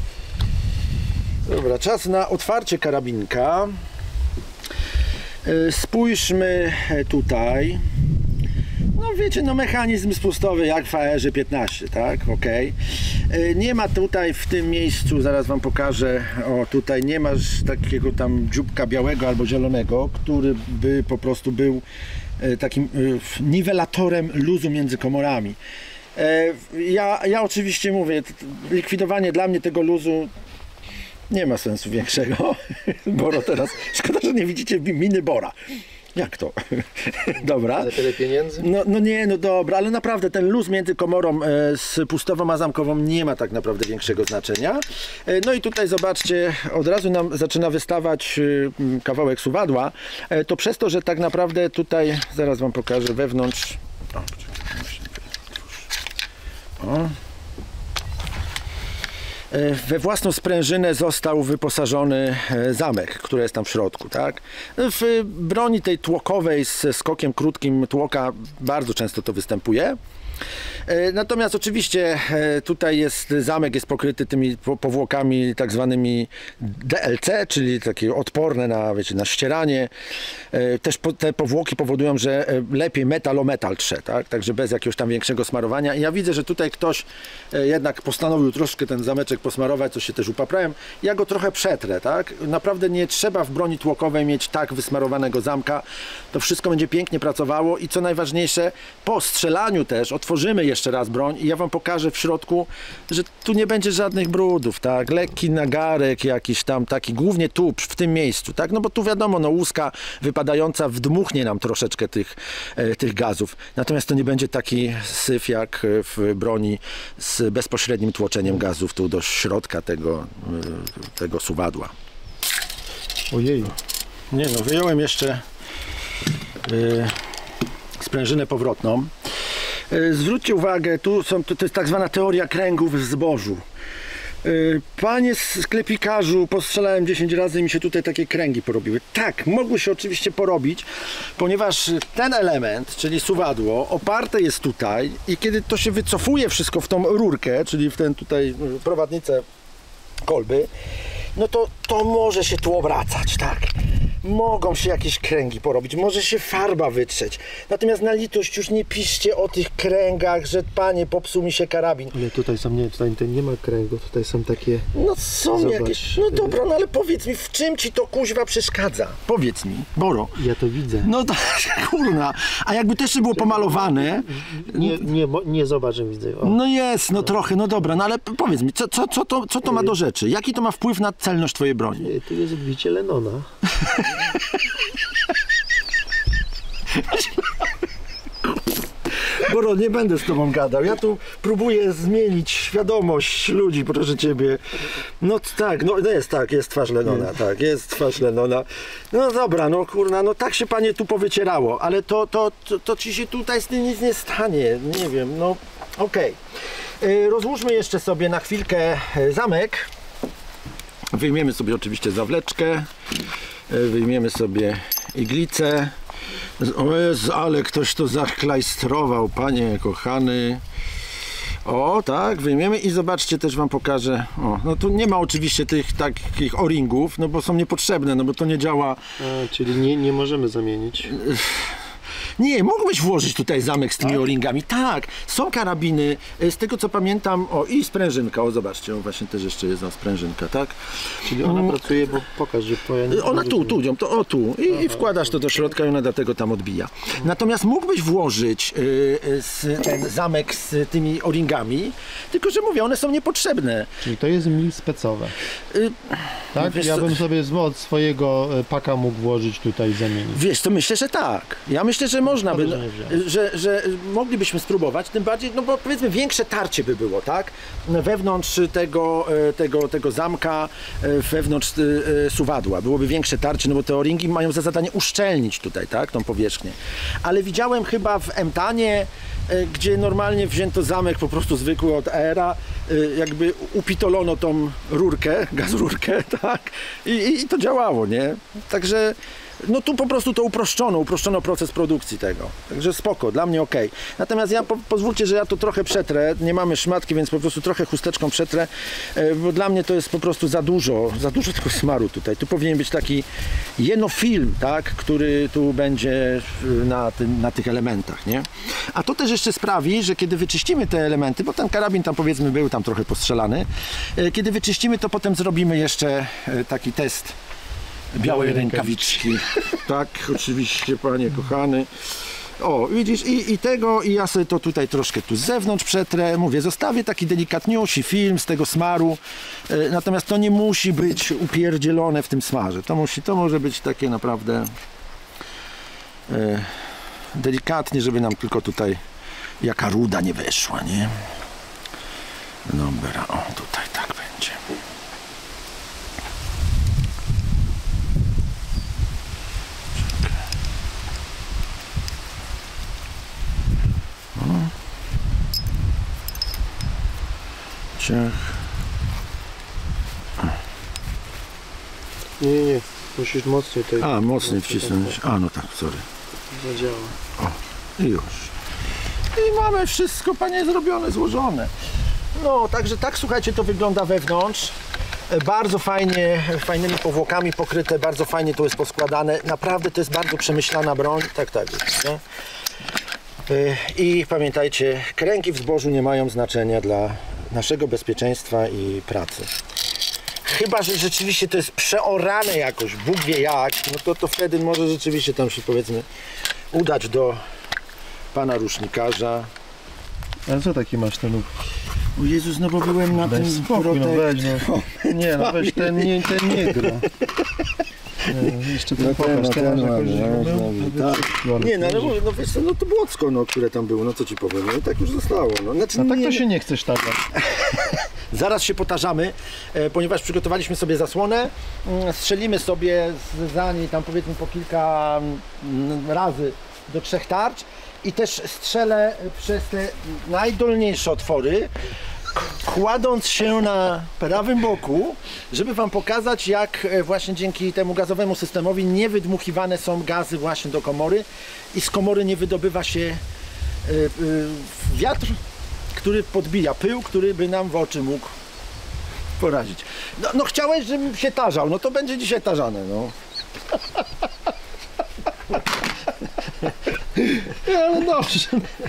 S5: Dobra, czas na otwarcie karabinka. Spójrzmy tutaj. No wiecie, no mechanizm spustowy jak w A R piętnaście, tak? Ok. Nie ma tutaj w tym miejscu, zaraz wam pokażę, o tutaj nie ma takiego tam dzióbka białego albo zielonego, który by po prostu był takim niwelatorem luzu między komorami. Ja, ja oczywiście mówię, likwidowanie dla mnie tego luzu nie ma sensu większego. Boro teraz, szkoda, że nie widzicie miny Bora. Jak to? Dobra.
S2: Za tyle pieniędzy?
S5: No, no nie, no dobra, ale naprawdę ten luz między komorą e, spustową a zamkową nie ma tak naprawdę większego znaczenia. E, no i tutaj zobaczcie, od razu nam zaczyna wystawać e, kawałek suwadła. E, to przez to, że tak naprawdę tutaj, zaraz wam pokażę wewnątrz. O, o. We własną sprężynę został wyposażony zamek, który jest tam w środku, tak? W broni tej tłokowej z skokiem krótkim tłoka bardzo często to występuje. Natomiast oczywiście tutaj jest zamek jest pokryty tymi powłokami tak zwanymi D L C, czyli takie odporne na, wiecie, na ścieranie. Też te powłoki powodują, że lepiej metal o metal trze, tak? Także bez jakiegoś tam większego smarowania. I ja widzę, że tutaj ktoś jednak postanowił troszkę ten zameczek posmarować, co się też upaprałem. Ja go trochę przetrę, tak? Naprawdę nie trzeba w broni tłokowej mieć tak wysmarowanego zamka. To wszystko będzie pięknie pracowało i co najważniejsze, po strzelaniu też otworzymy jeszcze raz broń i ja wam pokażę w środku, że tu nie będzie żadnych brudów, tak? Lekki nagarek jakiś tam taki, głównie tu, w tym miejscu, tak? No bo tu wiadomo, no łuska wypadająca wdmuchnie nam troszeczkę tych, e, tych gazów. Natomiast to nie będzie taki syf jak w broni z bezpośrednim tłoczeniem gazów tu do środka tego, e, tego suwadła.
S2: Ojej.
S5: Nie no, wyjąłem jeszcze e, sprężynę powrotną. Zwróćcie uwagę, tu są, to jest tak zwana teoria kręgów w zbożu. Panie sklepikarzu, postrzelałem dziesięć razy i mi się tutaj takie kręgi porobiły. Tak, mogły się oczywiście porobić, ponieważ ten element, czyli suwadło, oparte jest tutaj i kiedy to się wycofuje wszystko w tą rurkę, czyli w ten tutaj prowadnicę kolby, no to to może się tu obracać, tak? Mogą się jakieś kręgi porobić, może się farba wytrzeć. Natomiast na litość już nie piszcie o tych kręgach, że panie, popsuł mi się karabin.
S2: Ale tutaj są, nie, tutaj nie ma kręgów, tutaj są takie...
S5: No są
S2: Zobacz.
S5: jakieś... No dobra, no ale powiedz mi, w czym ci to kuźwa przeszkadza? Powiedz mi, Boro.
S2: Ja to widzę.
S5: No to kurna, a jakby to jeszcze było pomalowane...
S2: Nie, nie, bo- nie zobaczę, widzę. O.
S5: No jest, no trochę, no dobra, no ale powiedz mi, co, co, co, to, co to ma do rzeczy? Jaki to ma wpływ na celność twojej broni?
S2: Tu jest odbicie Lennona.
S5: Boro, nie będę z tobą gadał. Ja tu próbuję zmienić świadomość ludzi, proszę ciebie. No tak, no jest tak, jest twarz Lennona, tak, jest twarz Lennona. No dobra, no kurna, no tak się panie tu powycierało, ale to, to, to, to ci się tutaj z tym nic nie stanie, nie wiem, no okej. Okay. Rozłóżmy jeszcze sobie na chwilkę zamek. Wyjmiemy sobie oczywiście zawleczkę. Wyjmiemy sobie iglicę. O Jezu, ale ktoś to zaklajstrował, panie kochany. O, tak, wyjmiemy i zobaczcie, też wam pokażę. O, no tu nie ma oczywiście tych takich o-ringów, no bo są niepotrzebne, no bo to nie działa.
S2: A, czyli nie, nie możemy zamienić.
S5: Nie, mógłbyś włożyć tutaj zamek z tymi tak? o-ringami. Tak, są karabiny, z tego co pamiętam, o i sprężynka, o zobaczcie, o, właśnie też jeszcze jest o, sprężynka, tak?
S2: Czyli ona mm. pracuje, bo pokaż, że twoja nie
S5: ona tu, tu, ją, to o tu i, Aha, i wkładasz to do środka i ona dlatego tam odbija. Natomiast mógłbyś włożyć y, y, ten zamek z tymi o-ringami, tylko że mówię, one są niepotrzebne.
S2: Czyli to jest mil specowe. Y, tak? Wiesz, ja bym sobie od swojego paka mógł włożyć tutaj i zamienić.
S5: Wiesz, to myślę, że tak. Ja myślę, że można by, no, że, że moglibyśmy spróbować, tym bardziej, no bo powiedzmy większe tarcie by było, tak? Wewnątrz tego, tego, tego zamka, wewnątrz suwadła. Byłoby większe tarcie, no bo te o-ringi mają za zadanie uszczelnić tutaj, tak? Tą powierzchnię. Ale widziałem chyba w Emtanie, gdzie normalnie wzięto zamek po prostu zwykły od Aera, jakby upitolono tą rurkę, gazrurkę, tak? I, i to działało, nie? Także no tu po prostu to uproszczono, uproszczono proces produkcji tego. Także spoko, dla mnie ok. Natomiast ja po, pozwólcie, że ja to trochę przetrę. Nie mamy szmatki, więc po prostu trochę chusteczką przetrę, bo dla mnie to jest po prostu za dużo, za dużo tego smaru tutaj. Tu powinien być taki jenofilm, tak, który tu będzie na, tym, na tych elementach, nie? A to też jeszcze sprawi, że kiedy wyczyścimy te elementy, bo ten karabin tam powiedzmy był tam trochę postrzelany, kiedy wyczyścimy, to potem zrobimy jeszcze taki test białej rękawiczki. Tak, oczywiście, panie kochany. O, widzisz, i, i tego, i ja sobie to tutaj troszkę tu z zewnątrz przetrę. Mówię, zostawię taki delikatniusi film z tego smaru. E, natomiast to nie musi być upierdzielone w tym smarze. To musi, to może być takie naprawdę e, delikatnie, żeby nam tylko tutaj jaka ruda nie weszła, nie? Dobra, o, tutaj tak będzie. Ciach.
S2: Nie, nie, nie. Musisz mocniej tutaj.
S5: A, mocniej wcisnąć. A, no tak, sorry.
S2: Zadziała.
S5: O, i już.
S1: I mamy wszystko, panie, zrobione, złożone. No, także tak, słuchajcie, to wygląda wewnątrz. Bardzo fajnie, fajnymi powłokami pokryte, bardzo fajnie to jest poskładane. Naprawdę to jest bardzo przemyślana broń. Tak, tak. Nie? I pamiętajcie, kręgi w zbożu nie mają znaczenia dla naszego bezpieczeństwa i pracy. Chyba że rzeczywiście to jest przeorane jakoś, Bóg wie jak, no to, to wtedy może rzeczywiście tam się, powiedzmy, udać do pana rusznikarza.
S2: Ale co taki masz ten nóż?
S1: O Jezus, no bo byłem na
S2: Daj
S1: tym
S2: spokój, no weź, no. Nie, no weź, ten nie, ten nie gra. Nie, jeszcze ten
S1: No ten,
S2: pokaż,
S1: no
S2: ten
S1: ten,
S2: masz
S1: no,
S2: jakoś
S1: no,
S2: no,
S1: no, tak. Nie, no ale mówię, no wiesz co, no to błocko, no, które tam było, no co ci powiem, no i tak już zostało. No, znaczy,
S2: no tak
S1: nie,
S2: to się nie chcesz tak.
S1: Zaraz się potarzamy, e, ponieważ przygotowaliśmy sobie zasłonę, mm, strzelimy sobie z, za niej tam powiedzmy po kilka mm, razy do trzech tarcz i też strzelę przez te najdolniejsze otwory, kładąc się na prawym boku, żeby wam pokazać, jak właśnie dzięki temu gazowemu systemowi nie wydmuchiwane są gazy właśnie do komory i z komory nie wydobywa się y, y, wiatr, który podbija pył, który by nam w oczy mógł porazić. No, no chciałeś, żebym się tarzał, no to będzie dzisiaj tarzane, no.
S2: Ale dobrze.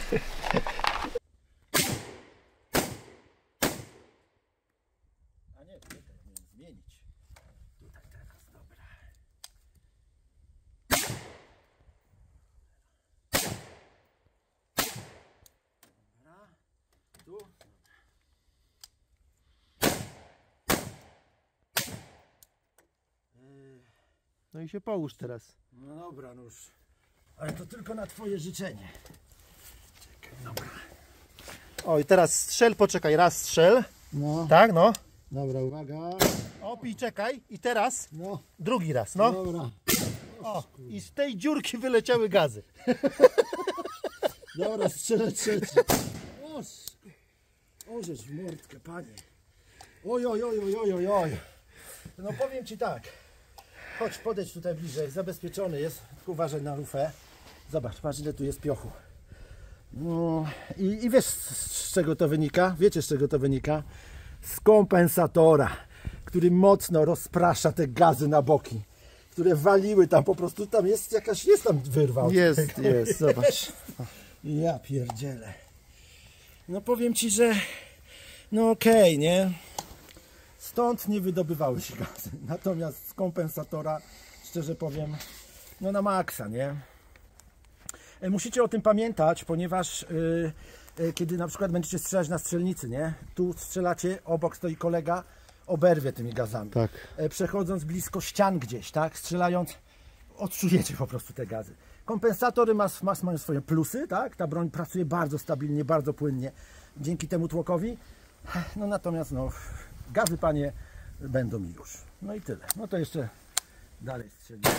S1: A nie, tutaj powinienem zmienić. Tutaj teraz, dobra. Dobra, tu.
S2: No i się połóż teraz.
S1: No dobra, no już. Ale to tylko na twoje życzenie. Czekaj, dobra.
S2: O i teraz strzel, poczekaj, raz strzel.
S5: No,
S2: Tak, no.
S5: dobra, uwaga.
S2: Opij, czekaj. I teraz
S5: No,
S2: drugi raz, no.
S5: dobra.
S2: O, i z tej dziurki wyleciały gazy.
S1: Dobra, strzelę trzeci. O, orzesz w mordkę, panie. Oj, oj, oj, oj, oj, oj, oj. No powiem ci tak. Chodź, podejdź tutaj bliżej. Zabezpieczony jest. Tylko uważaj na lufę. Zobacz, patrz ile tu jest piochu. No, i, I wiesz z czego to wynika? Wiecie z czego to wynika? Z kompensatora, który mocno rozprasza te gazy na boki, które waliły tam po prostu. Tam jest jakaś, jest tam wyrwa.
S2: Jest, jest, zobacz.
S1: Ja pierdzielę. No powiem ci, że no okej, okay, nie? Stąd nie wydobywały się gazy. Natomiast z kompensatora, szczerze powiem, no na maksa, nie? Musicie o tym pamiętać, ponieważ yy, yy, kiedy na przykład będziecie strzelać na strzelnicy, nie? Tu strzelacie, obok stoi kolega, oberwie tymi gazami.
S2: Tak.
S1: Yy, przechodząc blisko ścian gdzieś, tak? Strzelając, odczujecie po prostu te gazy. Kompensatory ma, ma, mają swoje plusy, tak? Ta broń pracuje bardzo stabilnie, bardzo płynnie dzięki temu tłokowi. No natomiast no, gazy, panie, będą mi już. No i tyle. No to jeszcze dalej strzelimy.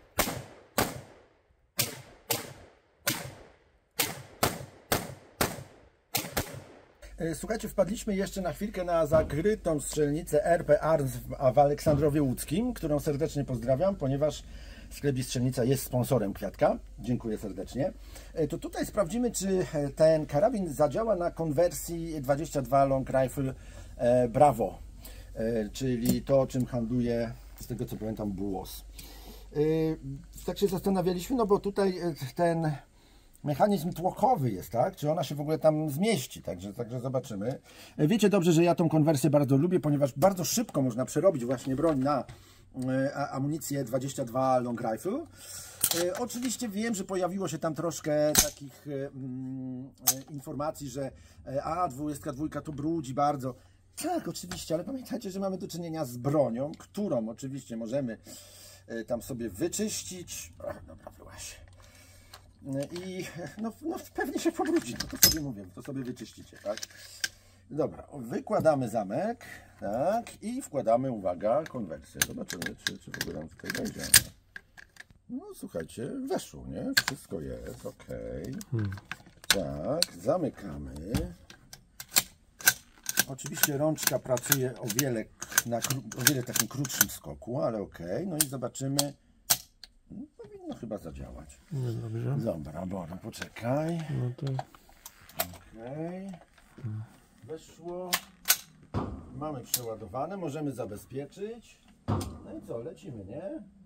S1: Słuchajcie, wpadliśmy jeszcze na chwilkę na zakrytą strzelnicę R P Arms w Aleksandrowie Łódzkim, którą serdecznie pozdrawiam, ponieważ sklep i strzelnica jest sponsorem Kwiatka. Dziękuję serdecznie. To tutaj sprawdzimy, czy ten karabin zadziała na konwersji dwadzieścia dwa Long Rifle Bravo, czyli to, czym handluje, z tego co pamiętam, Bułos. Tak się zastanawialiśmy, no bo tutaj ten mechanizm tłokowy jest, tak? Czy ona się w ogóle tam zmieści, także, także zobaczymy. Wiecie dobrze, że ja tą konwersję bardzo lubię, ponieważ bardzo szybko można przerobić właśnie broń na amunicję dwadzieścia dwa Long Rifle. Oczywiście wiem, że pojawiło się tam troszkę takich mm, informacji, że a, dwudziestka dwa to brudzi bardzo. Tak, oczywiście, ale pamiętajcie, że mamy do czynienia z bronią, którą oczywiście możemy tam sobie wyczyścić. O, dobra, wyłaś. I no, no pewnie się pobrudzi, no to sobie mówię, to sobie wyczyścicie, tak? Dobra, wykładamy zamek, tak, i wkładamy, uwaga, konwersję. Zobaczymy, czy, czy w ogóle nam tutaj wejdzie. No słuchajcie, weszło, nie? Wszystko jest, ok. Hmm. Tak, zamykamy. Oczywiście rączka pracuje o wiele, na o wiele takim krótszym skoku, ale ok. No i zobaczymy. No, powinno chyba zadziałać.
S2: No dobrze.
S1: Dobra, Bora, poczekaj.
S2: No to...
S5: Okej. Weszło. Mamy przeładowane, możemy zabezpieczyć. No i co, lecimy, nie?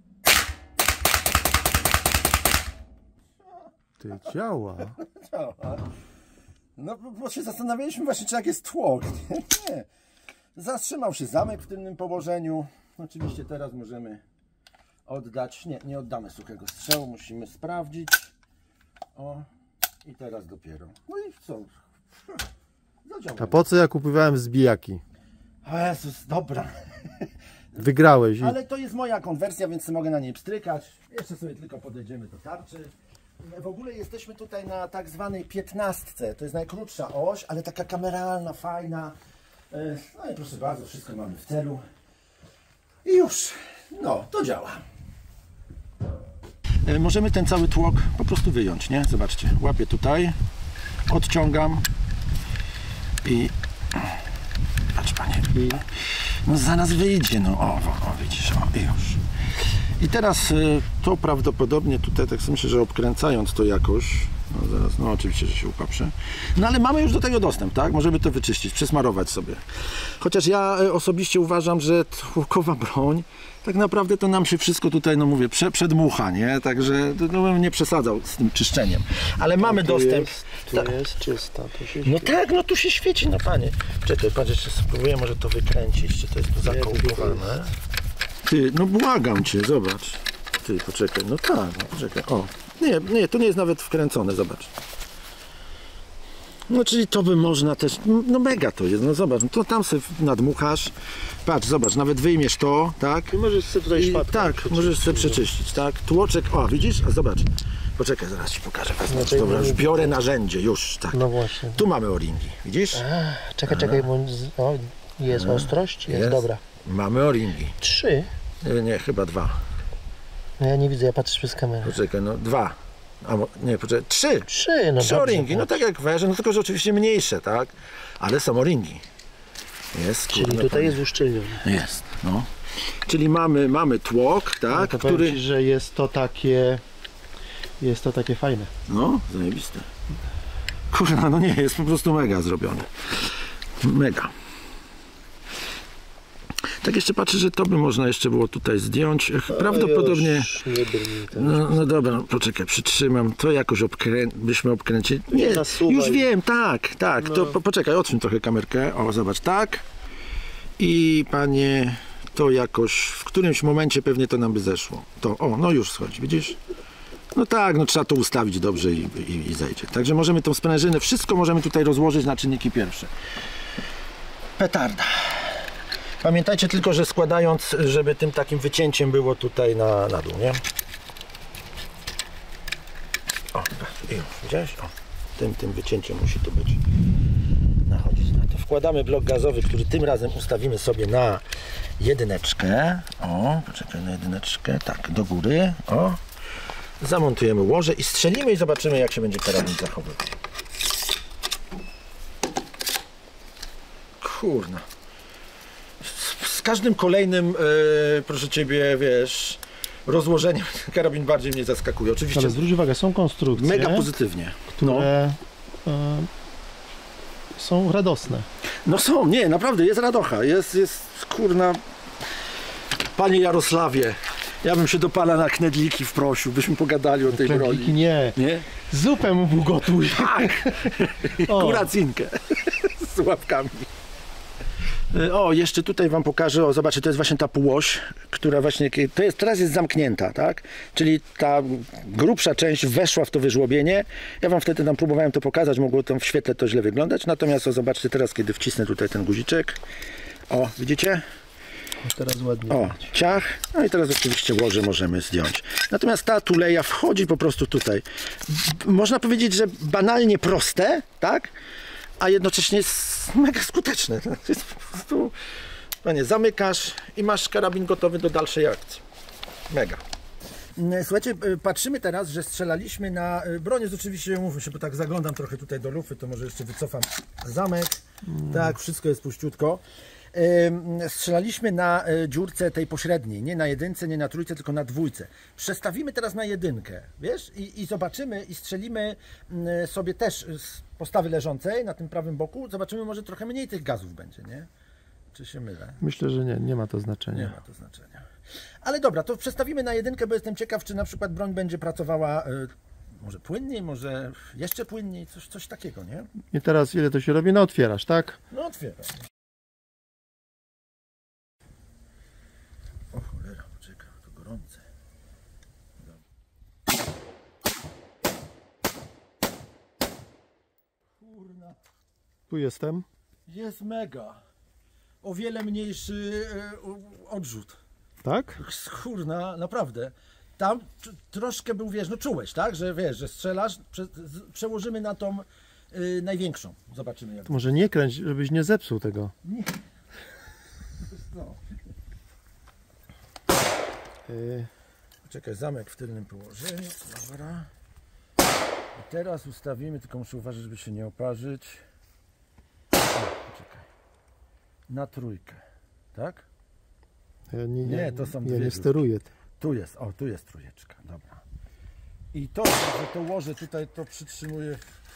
S2: Ty, działa.
S5: Działa. No bo się zastanawialiśmy właśnie, czy jak jest tłok. Nie, nie. Zatrzymał się zamek w tylnym położeniu. Oczywiście teraz możemy oddać. Nie, nie oddamy suchego strzału, musimy sprawdzić. O, i teraz dopiero. No i co? Zadziałało.
S2: A po co ja kupowałem zbijaki?
S5: O Jezus, dobra.
S2: Wygrałeś. I...
S5: Ale to jest moja konwersja, więc mogę na niej pstrykać. Jeszcze sobie tylko podejdziemy do tarczy. W ogóle jesteśmy tutaj na tak zwanej piętnastce. To jest najkrótsza oś, ale taka kameralna, fajna. No i proszę bardzo, wszystko mamy w celu. I już. No, to działa. Możemy ten cały tłok po prostu wyjąć, nie? Zobaczcie, łapię tutaj, odciągam i... Patrz, panie. I... No zaraz wyjdzie, no o, o, widzisz, o, i już. I teraz y, to prawdopodobnie tutaj, tak sobie myślę, że obkręcając to jakoś, no zaraz, no oczywiście, że się upatrzę. No ale mamy już do tego dostęp, tak? Możemy to wyczyścić, przesmarować sobie. Chociaż ja y, osobiście uważam, że tłokowa broń, tak naprawdę to nam się wszystko tutaj, no mówię, prze, przedmucha, nie? Także no, bym nie przesadzał z tym czyszczeniem. Ale mamy
S2: tu
S5: dostęp.
S2: Jest, tu
S5: Ta...
S2: jest czysta, tu się
S5: No
S2: świeci.
S5: tak, no tu się świeci, no panie. Czekaj, patrz, jeszcze spróbuję może to wykręcić, czy to jest tu zakołkowane. Ty, no błagam cię, zobacz. Ty, poczekaj, no tak, no poczekaj, o. Nie, nie, to nie jest nawet wkręcone, zobacz. No czyli to by można też, no mega to jest, no zobacz, no to tam sobie nadmuchasz. Patrz, zobacz, nawet wyjmiesz to, tak?
S2: I możesz sobie tutaj
S5: I,
S2: szpatką
S5: tak,
S2: przeczyścić.
S5: możesz sobie przeczyścić, tak? Tłoczek, o widzisz, a zobacz. Poczekaj, zaraz ci pokażę, wezmę.
S2: No to
S5: Dobra, już
S2: nie-
S5: biorę narzędzie, już, tak.
S2: No właśnie.
S5: Tu mamy o-ringi, widzisz?
S2: A, czekaj, czekaj, bo z- o, jest ostrość, jest,
S5: Jest.
S2: dobra.
S5: Mamy o-ringi.
S2: Trzy.
S5: Nie, nie, chyba dwa.
S2: No ja nie widzę, ja patrzę przez kamerę.
S5: Poczekaj, no dwa. A, mo- nie, poczekaj, trzy.
S2: Trzy, no
S5: Trzy
S2: dobrze.
S5: o-ringi, no tak jak weże, no tylko, że oczywiście mniejsze, tak? Ale są o-ringi. Jest,
S2: Czyli
S5: kurde,
S2: tutaj
S5: pan-
S2: jest uszczelnione.
S5: Jest, no. Czyli mamy, mamy tłok,
S2: No
S5: tak,
S2: to
S5: który...
S2: powiem ci, że jest to takie... Jest to takie fajne.
S5: No, zajebiste. Kurwa, no nie, jest po prostu mega zrobione. Mega. Tak jeszcze patrzę, że to by można jeszcze było tutaj zdjąć. Prawdopodobnie...
S2: Już nie brnij to.
S5: No, no dobra, no, poczekaj, przytrzymam. To jakoś obkrę... byśmy obkręcili. Nie,
S2: Nasuwaj.
S5: już wiem, tak, tak. To po, poczekaj, odsuń trochę kamerkę. O, zobacz, tak. I panie, to jakoś w którymś momencie pewnie to nam by zeszło. To, o, no już schodzi, widzisz? No tak, no trzeba to ustawić dobrze i, i, i zejdzie. Także możemy tą sprężynę, wszystko możemy tutaj rozłożyć na czynniki pierwsze. Petarda. Pamiętajcie tylko, że składając, żeby tym takim wycięciem było tutaj na, na dół, nie? O, i już, widziałeś? O, tym, tym wycięciem musi to być. Nachodzić na to. Wkładamy blok gazowy, który tym razem ustawimy sobie na jedyneczkę. O, poczekaj, na jedyneczkę. Tak, do góry. O. Zamontujemy łoże i strzelimy i zobaczymy, jak się będzie karabin zachowywał. Kurna. Z, z każdym kolejnym, e, proszę Ciebie, wiesz, rozłożeniem karabin bardziej mnie zaskakuje. Oczywiście
S2: Ale zwróć uwagę, są konstrukcje,
S5: mega pozytywnie. No.
S2: które e, są radosne.
S5: no są, nie, naprawdę, jest radocha. Jest, jest, kurna. Panie Jarosławie, ja bym się do Pana na knedliki wprosił, byśmy pogadali o tej
S2: Klękliki
S5: broni.
S2: nie.
S5: Nie?
S2: Zupę mu ugotuj.
S5: Tak!
S2: O.
S5: Kuracinkę z łapkami. O, jeszcze tutaj Wam pokażę, o zobaczcie, to jest właśnie ta półoś, która właśnie, to jest, teraz jest zamknięta, tak? Czyli ta grubsza część weszła w to wyżłobienie. Ja Wam wtedy tam próbowałem to pokazać, mogło tam w świetle to źle wyglądać, natomiast o, zobaczcie teraz, kiedy wcisnę tutaj ten guziczek. O, widzicie?
S2: Teraz ładnie.
S5: O, ciach. No i teraz oczywiście łoże możemy zdjąć. Natomiast ta tuleja wchodzi po prostu tutaj. B- Można powiedzieć, że banalnie proste, tak? A jednocześnie jest mega skuteczne. To jest po prostu... Panie, zamykasz i masz karabin gotowy do dalszej akcji. Mega. Słuchajcie, patrzymy teraz, że strzelaliśmy na broń. Jest oczywiście, mówmy się, bo tak zaglądam trochę tutaj do lufy, to może jeszcze wycofam zamek. Tak, wszystko jest puściutko.
S1: Yy, strzelaliśmy na y, dziurce tej pośredniej, nie na jedynce, nie na trójce, tylko na dwójce. Przestawimy teraz na jedynkę, wiesz, i, i zobaczymy i strzelimy y, sobie też z postawy leżącej na tym prawym boku, zobaczymy, może trochę mniej tych gazów będzie, nie? Czy się mylę?
S2: Myślę, że nie, nie ma to znaczenia.
S1: Nie ma to znaczenia. Ale dobra, to przestawimy na jedynkę, bo jestem ciekaw, czy na przykład broń będzie pracowała y, może płynniej, może jeszcze płynniej, coś, coś takiego, nie?
S2: I teraz ile to się robi? No otwierasz, tak?
S1: No otwieram. O cholera, poczekaj, to gorące. Kurna,
S2: Tu jestem.
S1: jest mega. O wiele mniejszy y, odrzut.
S2: Tak?
S1: Kurna, naprawdę. Tam t- troszkę był, wiesz, no czułeś, tak? Że wiesz, że strzelasz, prze, z, przełożymy na tą y, największą. Zobaczymy jak.
S2: To może nie kręć, żebyś nie zepsuł tego.
S1: Nie. No.
S2: Yy,
S1: Czekaj, zamek w tylnym położeniu. Dobra. I teraz ustawimy, tylko muszę uważać, żeby się nie oparzyć. O, poczekaj. Na trójkę, tak?
S2: ja nie,
S1: Nie, to są
S2: ja
S1: dwie
S2: nie
S1: już.
S2: steruję.
S1: Tu jest, o, tu jest trójeczka, dobra. I to, że to łoże tutaj to przytrzymuje.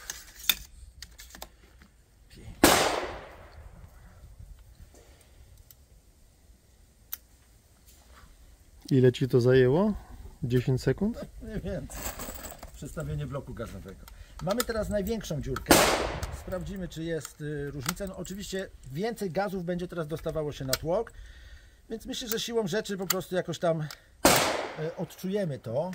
S2: Ile ci to zajęło? dziesięć sekund?
S1: Nie więcej. Przestawienie bloku gazowego. Mamy teraz największą dziurkę. Sprawdzimy, czy jest y, różnica. No, oczywiście więcej gazów będzie teraz dostawało się na tłok, więc myślę, że siłą rzeczy po prostu jakoś tam y, odczujemy to.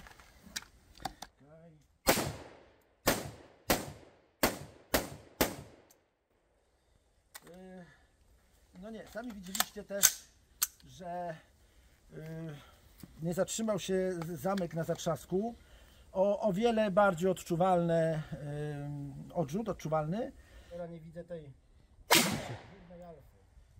S1: Y, no nie, sami widzieliście też, że y, nie zatrzymał się zamek na zatrzasku. O, o wiele bardziej odczuwalny yy, odrzut, odczuwalny. Teraz nie widzę tej górnej alfy.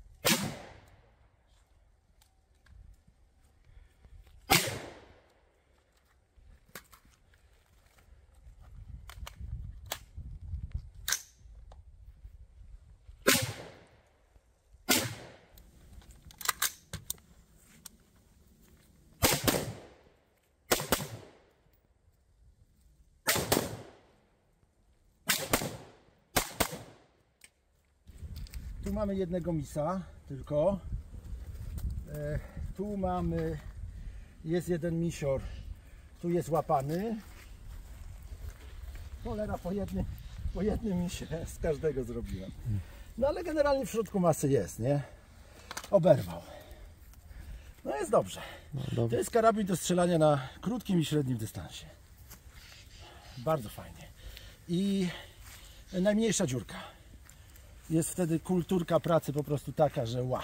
S1: Tu mamy jednego misa tylko. E, tu mamy, jest jeden misior, tu jest łapany. Cholera, po jednym, po jednym misie z każdego zrobiłem. No ale generalnie w środku masy jest, nie? Oberwał. No jest dobrze.
S2: No,
S1: To jest karabin do strzelania na krótkim i średnim dystansie. Bardzo fajnie. I najmniejsza dziurka. Jest wtedy kulturka pracy po prostu taka, że ła.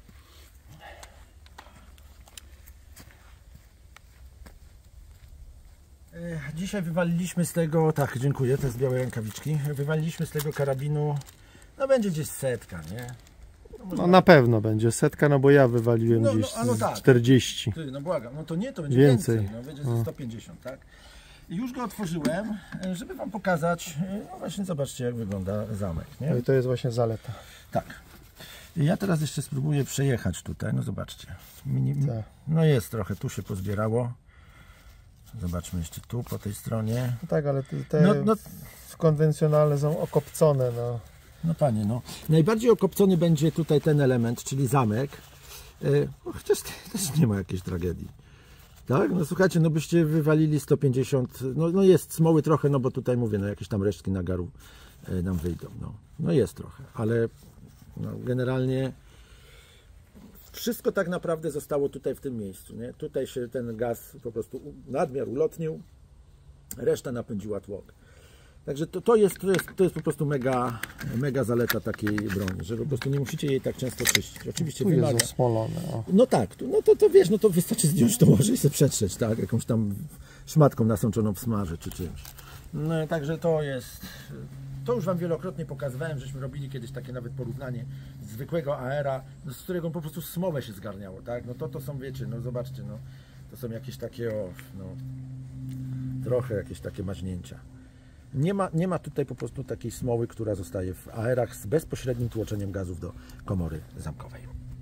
S1: Dzisiaj wywaliliśmy z tego, tak, dziękuję, to jest białe rękawiczki. Wywaliliśmy z tego karabinu, no będzie gdzieś setka, nie? No, może
S2: no na pewno będzie setka, no bo ja wywaliłem
S1: No, no,
S2: gdzieś
S1: a no tak.
S2: czterdzieści.
S1: Ty, no błagam, no to nie, to będzie
S2: Więcej.
S1: więcej, no będzie ze sto pięćdziesiąt, tak? I już go otworzyłem, żeby Wam pokazać, no właśnie zobaczcie jak wygląda zamek, nie?
S2: No i to jest właśnie zaleta.
S1: Tak. I ja teraz jeszcze spróbuję przejechać tutaj, no zobaczcie. Mini...
S2: Tak.
S1: No jest trochę, tu się pozbierało. Zobaczmy jeszcze tu, po tej stronie.
S2: No tak, ale te, te
S1: No, no,
S2: konwencjonalne są okopcone, no.
S1: no panie, no. Najbardziej okopcony będzie tutaj ten element, czyli zamek. Yy, chociaż też nie ma jakiejś tragedii. Tak? No słuchajcie, no byście wywalili sto pięćdziesiąt, no, no jest smoły trochę, no bo tutaj mówię, no jakieś tam resztki nagaru yy, nam wyjdą. No, no jest trochę, ale no, generalnie wszystko tak naprawdę zostało tutaj w tym miejscu. Nie? Tutaj się ten gaz po prostu nadmiar ulotnił, reszta napędziła tłok. Także to, to, jest, to, jest, to jest po prostu mega, mega zaleta takiej broni, że po prostu nie musicie jej tak często czyścić. Oczywiście
S2: Tu
S1: wymaga.
S2: jest zasmolone. O.
S1: No tak, tu- no to, to wiesz, no to wystarczy zdjąć to łoże i sobie przetrzeć, tak? Jakąś tam szmatką nasączoną w smarze czy czymś. No, także to jest, to już Wam wielokrotnie pokazywałem, żeśmy robili kiedyś takie nawet porównanie zwykłego aera, no, z którego po prostu smołę się zgarniało, tak? No to to są, wiecie, no zobaczcie, no to są jakieś takie, o, no trochę jakieś takie maźnięcia. Nie ma, nie ma tutaj po prostu takiej smoły, która zostaje w aerach z bezpośrednim tłoczeniem gazów do komory zamkowej.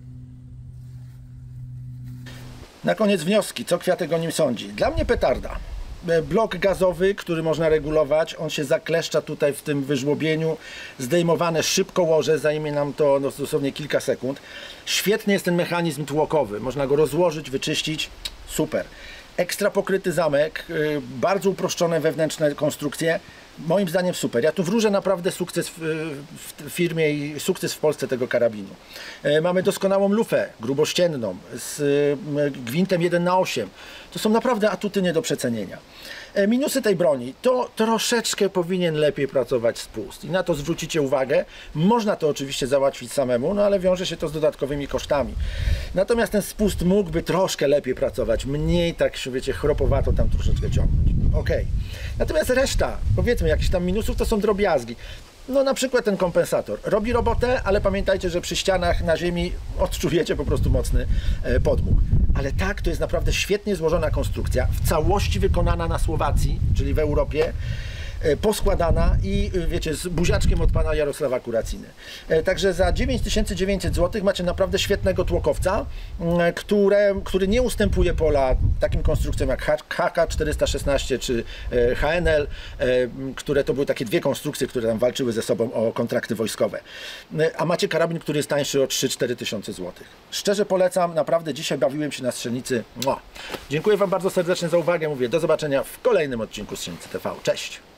S1: Na koniec wnioski, co Kwiatek o nim sądzi. Dla mnie petarda. Blok gazowy, który można regulować, on się zakleszcza tutaj w tym wyżłobieniu, zdejmowane szybko łoże, zajmie nam to no, dosłownie kilka sekund. Świetny jest ten mechanizm tłokowy, można go rozłożyć, wyczyścić, super. Ekstra pokryty zamek, bardzo uproszczone wewnętrzne konstrukcje, moim zdaniem super. Ja tu wróżę naprawdę sukces w, w firmie i sukces w Polsce tego karabinu. Mamy doskonałą lufę grubościenną z gwintem jeden na osiem. To są naprawdę atuty nie do przecenienia. Minusy tej broni to troszeczkę powinien lepiej pracować spust i na to zwrócicie uwagę. Można to oczywiście załatwić samemu, no ale wiąże się to z dodatkowymi kosztami. Natomiast ten spust mógłby troszkę lepiej pracować, mniej tak, wiecie, chropowato tam troszeczkę ciągnąć. Ok. Natomiast reszta, powiedzmy, jakichś tam minusów to są drobiazgi. No na przykład ten kompensator robi robotę, ale pamiętajcie, że przy ścianach na ziemi odczujecie po prostu mocny podmuch. Ale tak, to jest naprawdę świetnie złożona konstrukcja, w całości wykonana na Słowacji, czyli w Europie, poskładana i wiecie, z buziaczkiem od pana Jarosława Kuraciny. Także za dziewięć tysięcy dziewięćset złotych macie naprawdę świetnego tłokowca, które, który nie ustępuje pola takim konstrukcjom jak H K czterysta szesnaście czy H N L, które to były takie dwie konstrukcje, które tam walczyły ze sobą o kontrakty wojskowe. A macie karabin, który jest tańszy o trzy cztery tysiące złotych. Szczerze polecam, naprawdę dzisiaj bawiłem się na strzelnicy. Mua. Dziękuję wam bardzo serdecznie za uwagę, mówię do zobaczenia w kolejnym odcinku Strzelnicy T V. Cześć!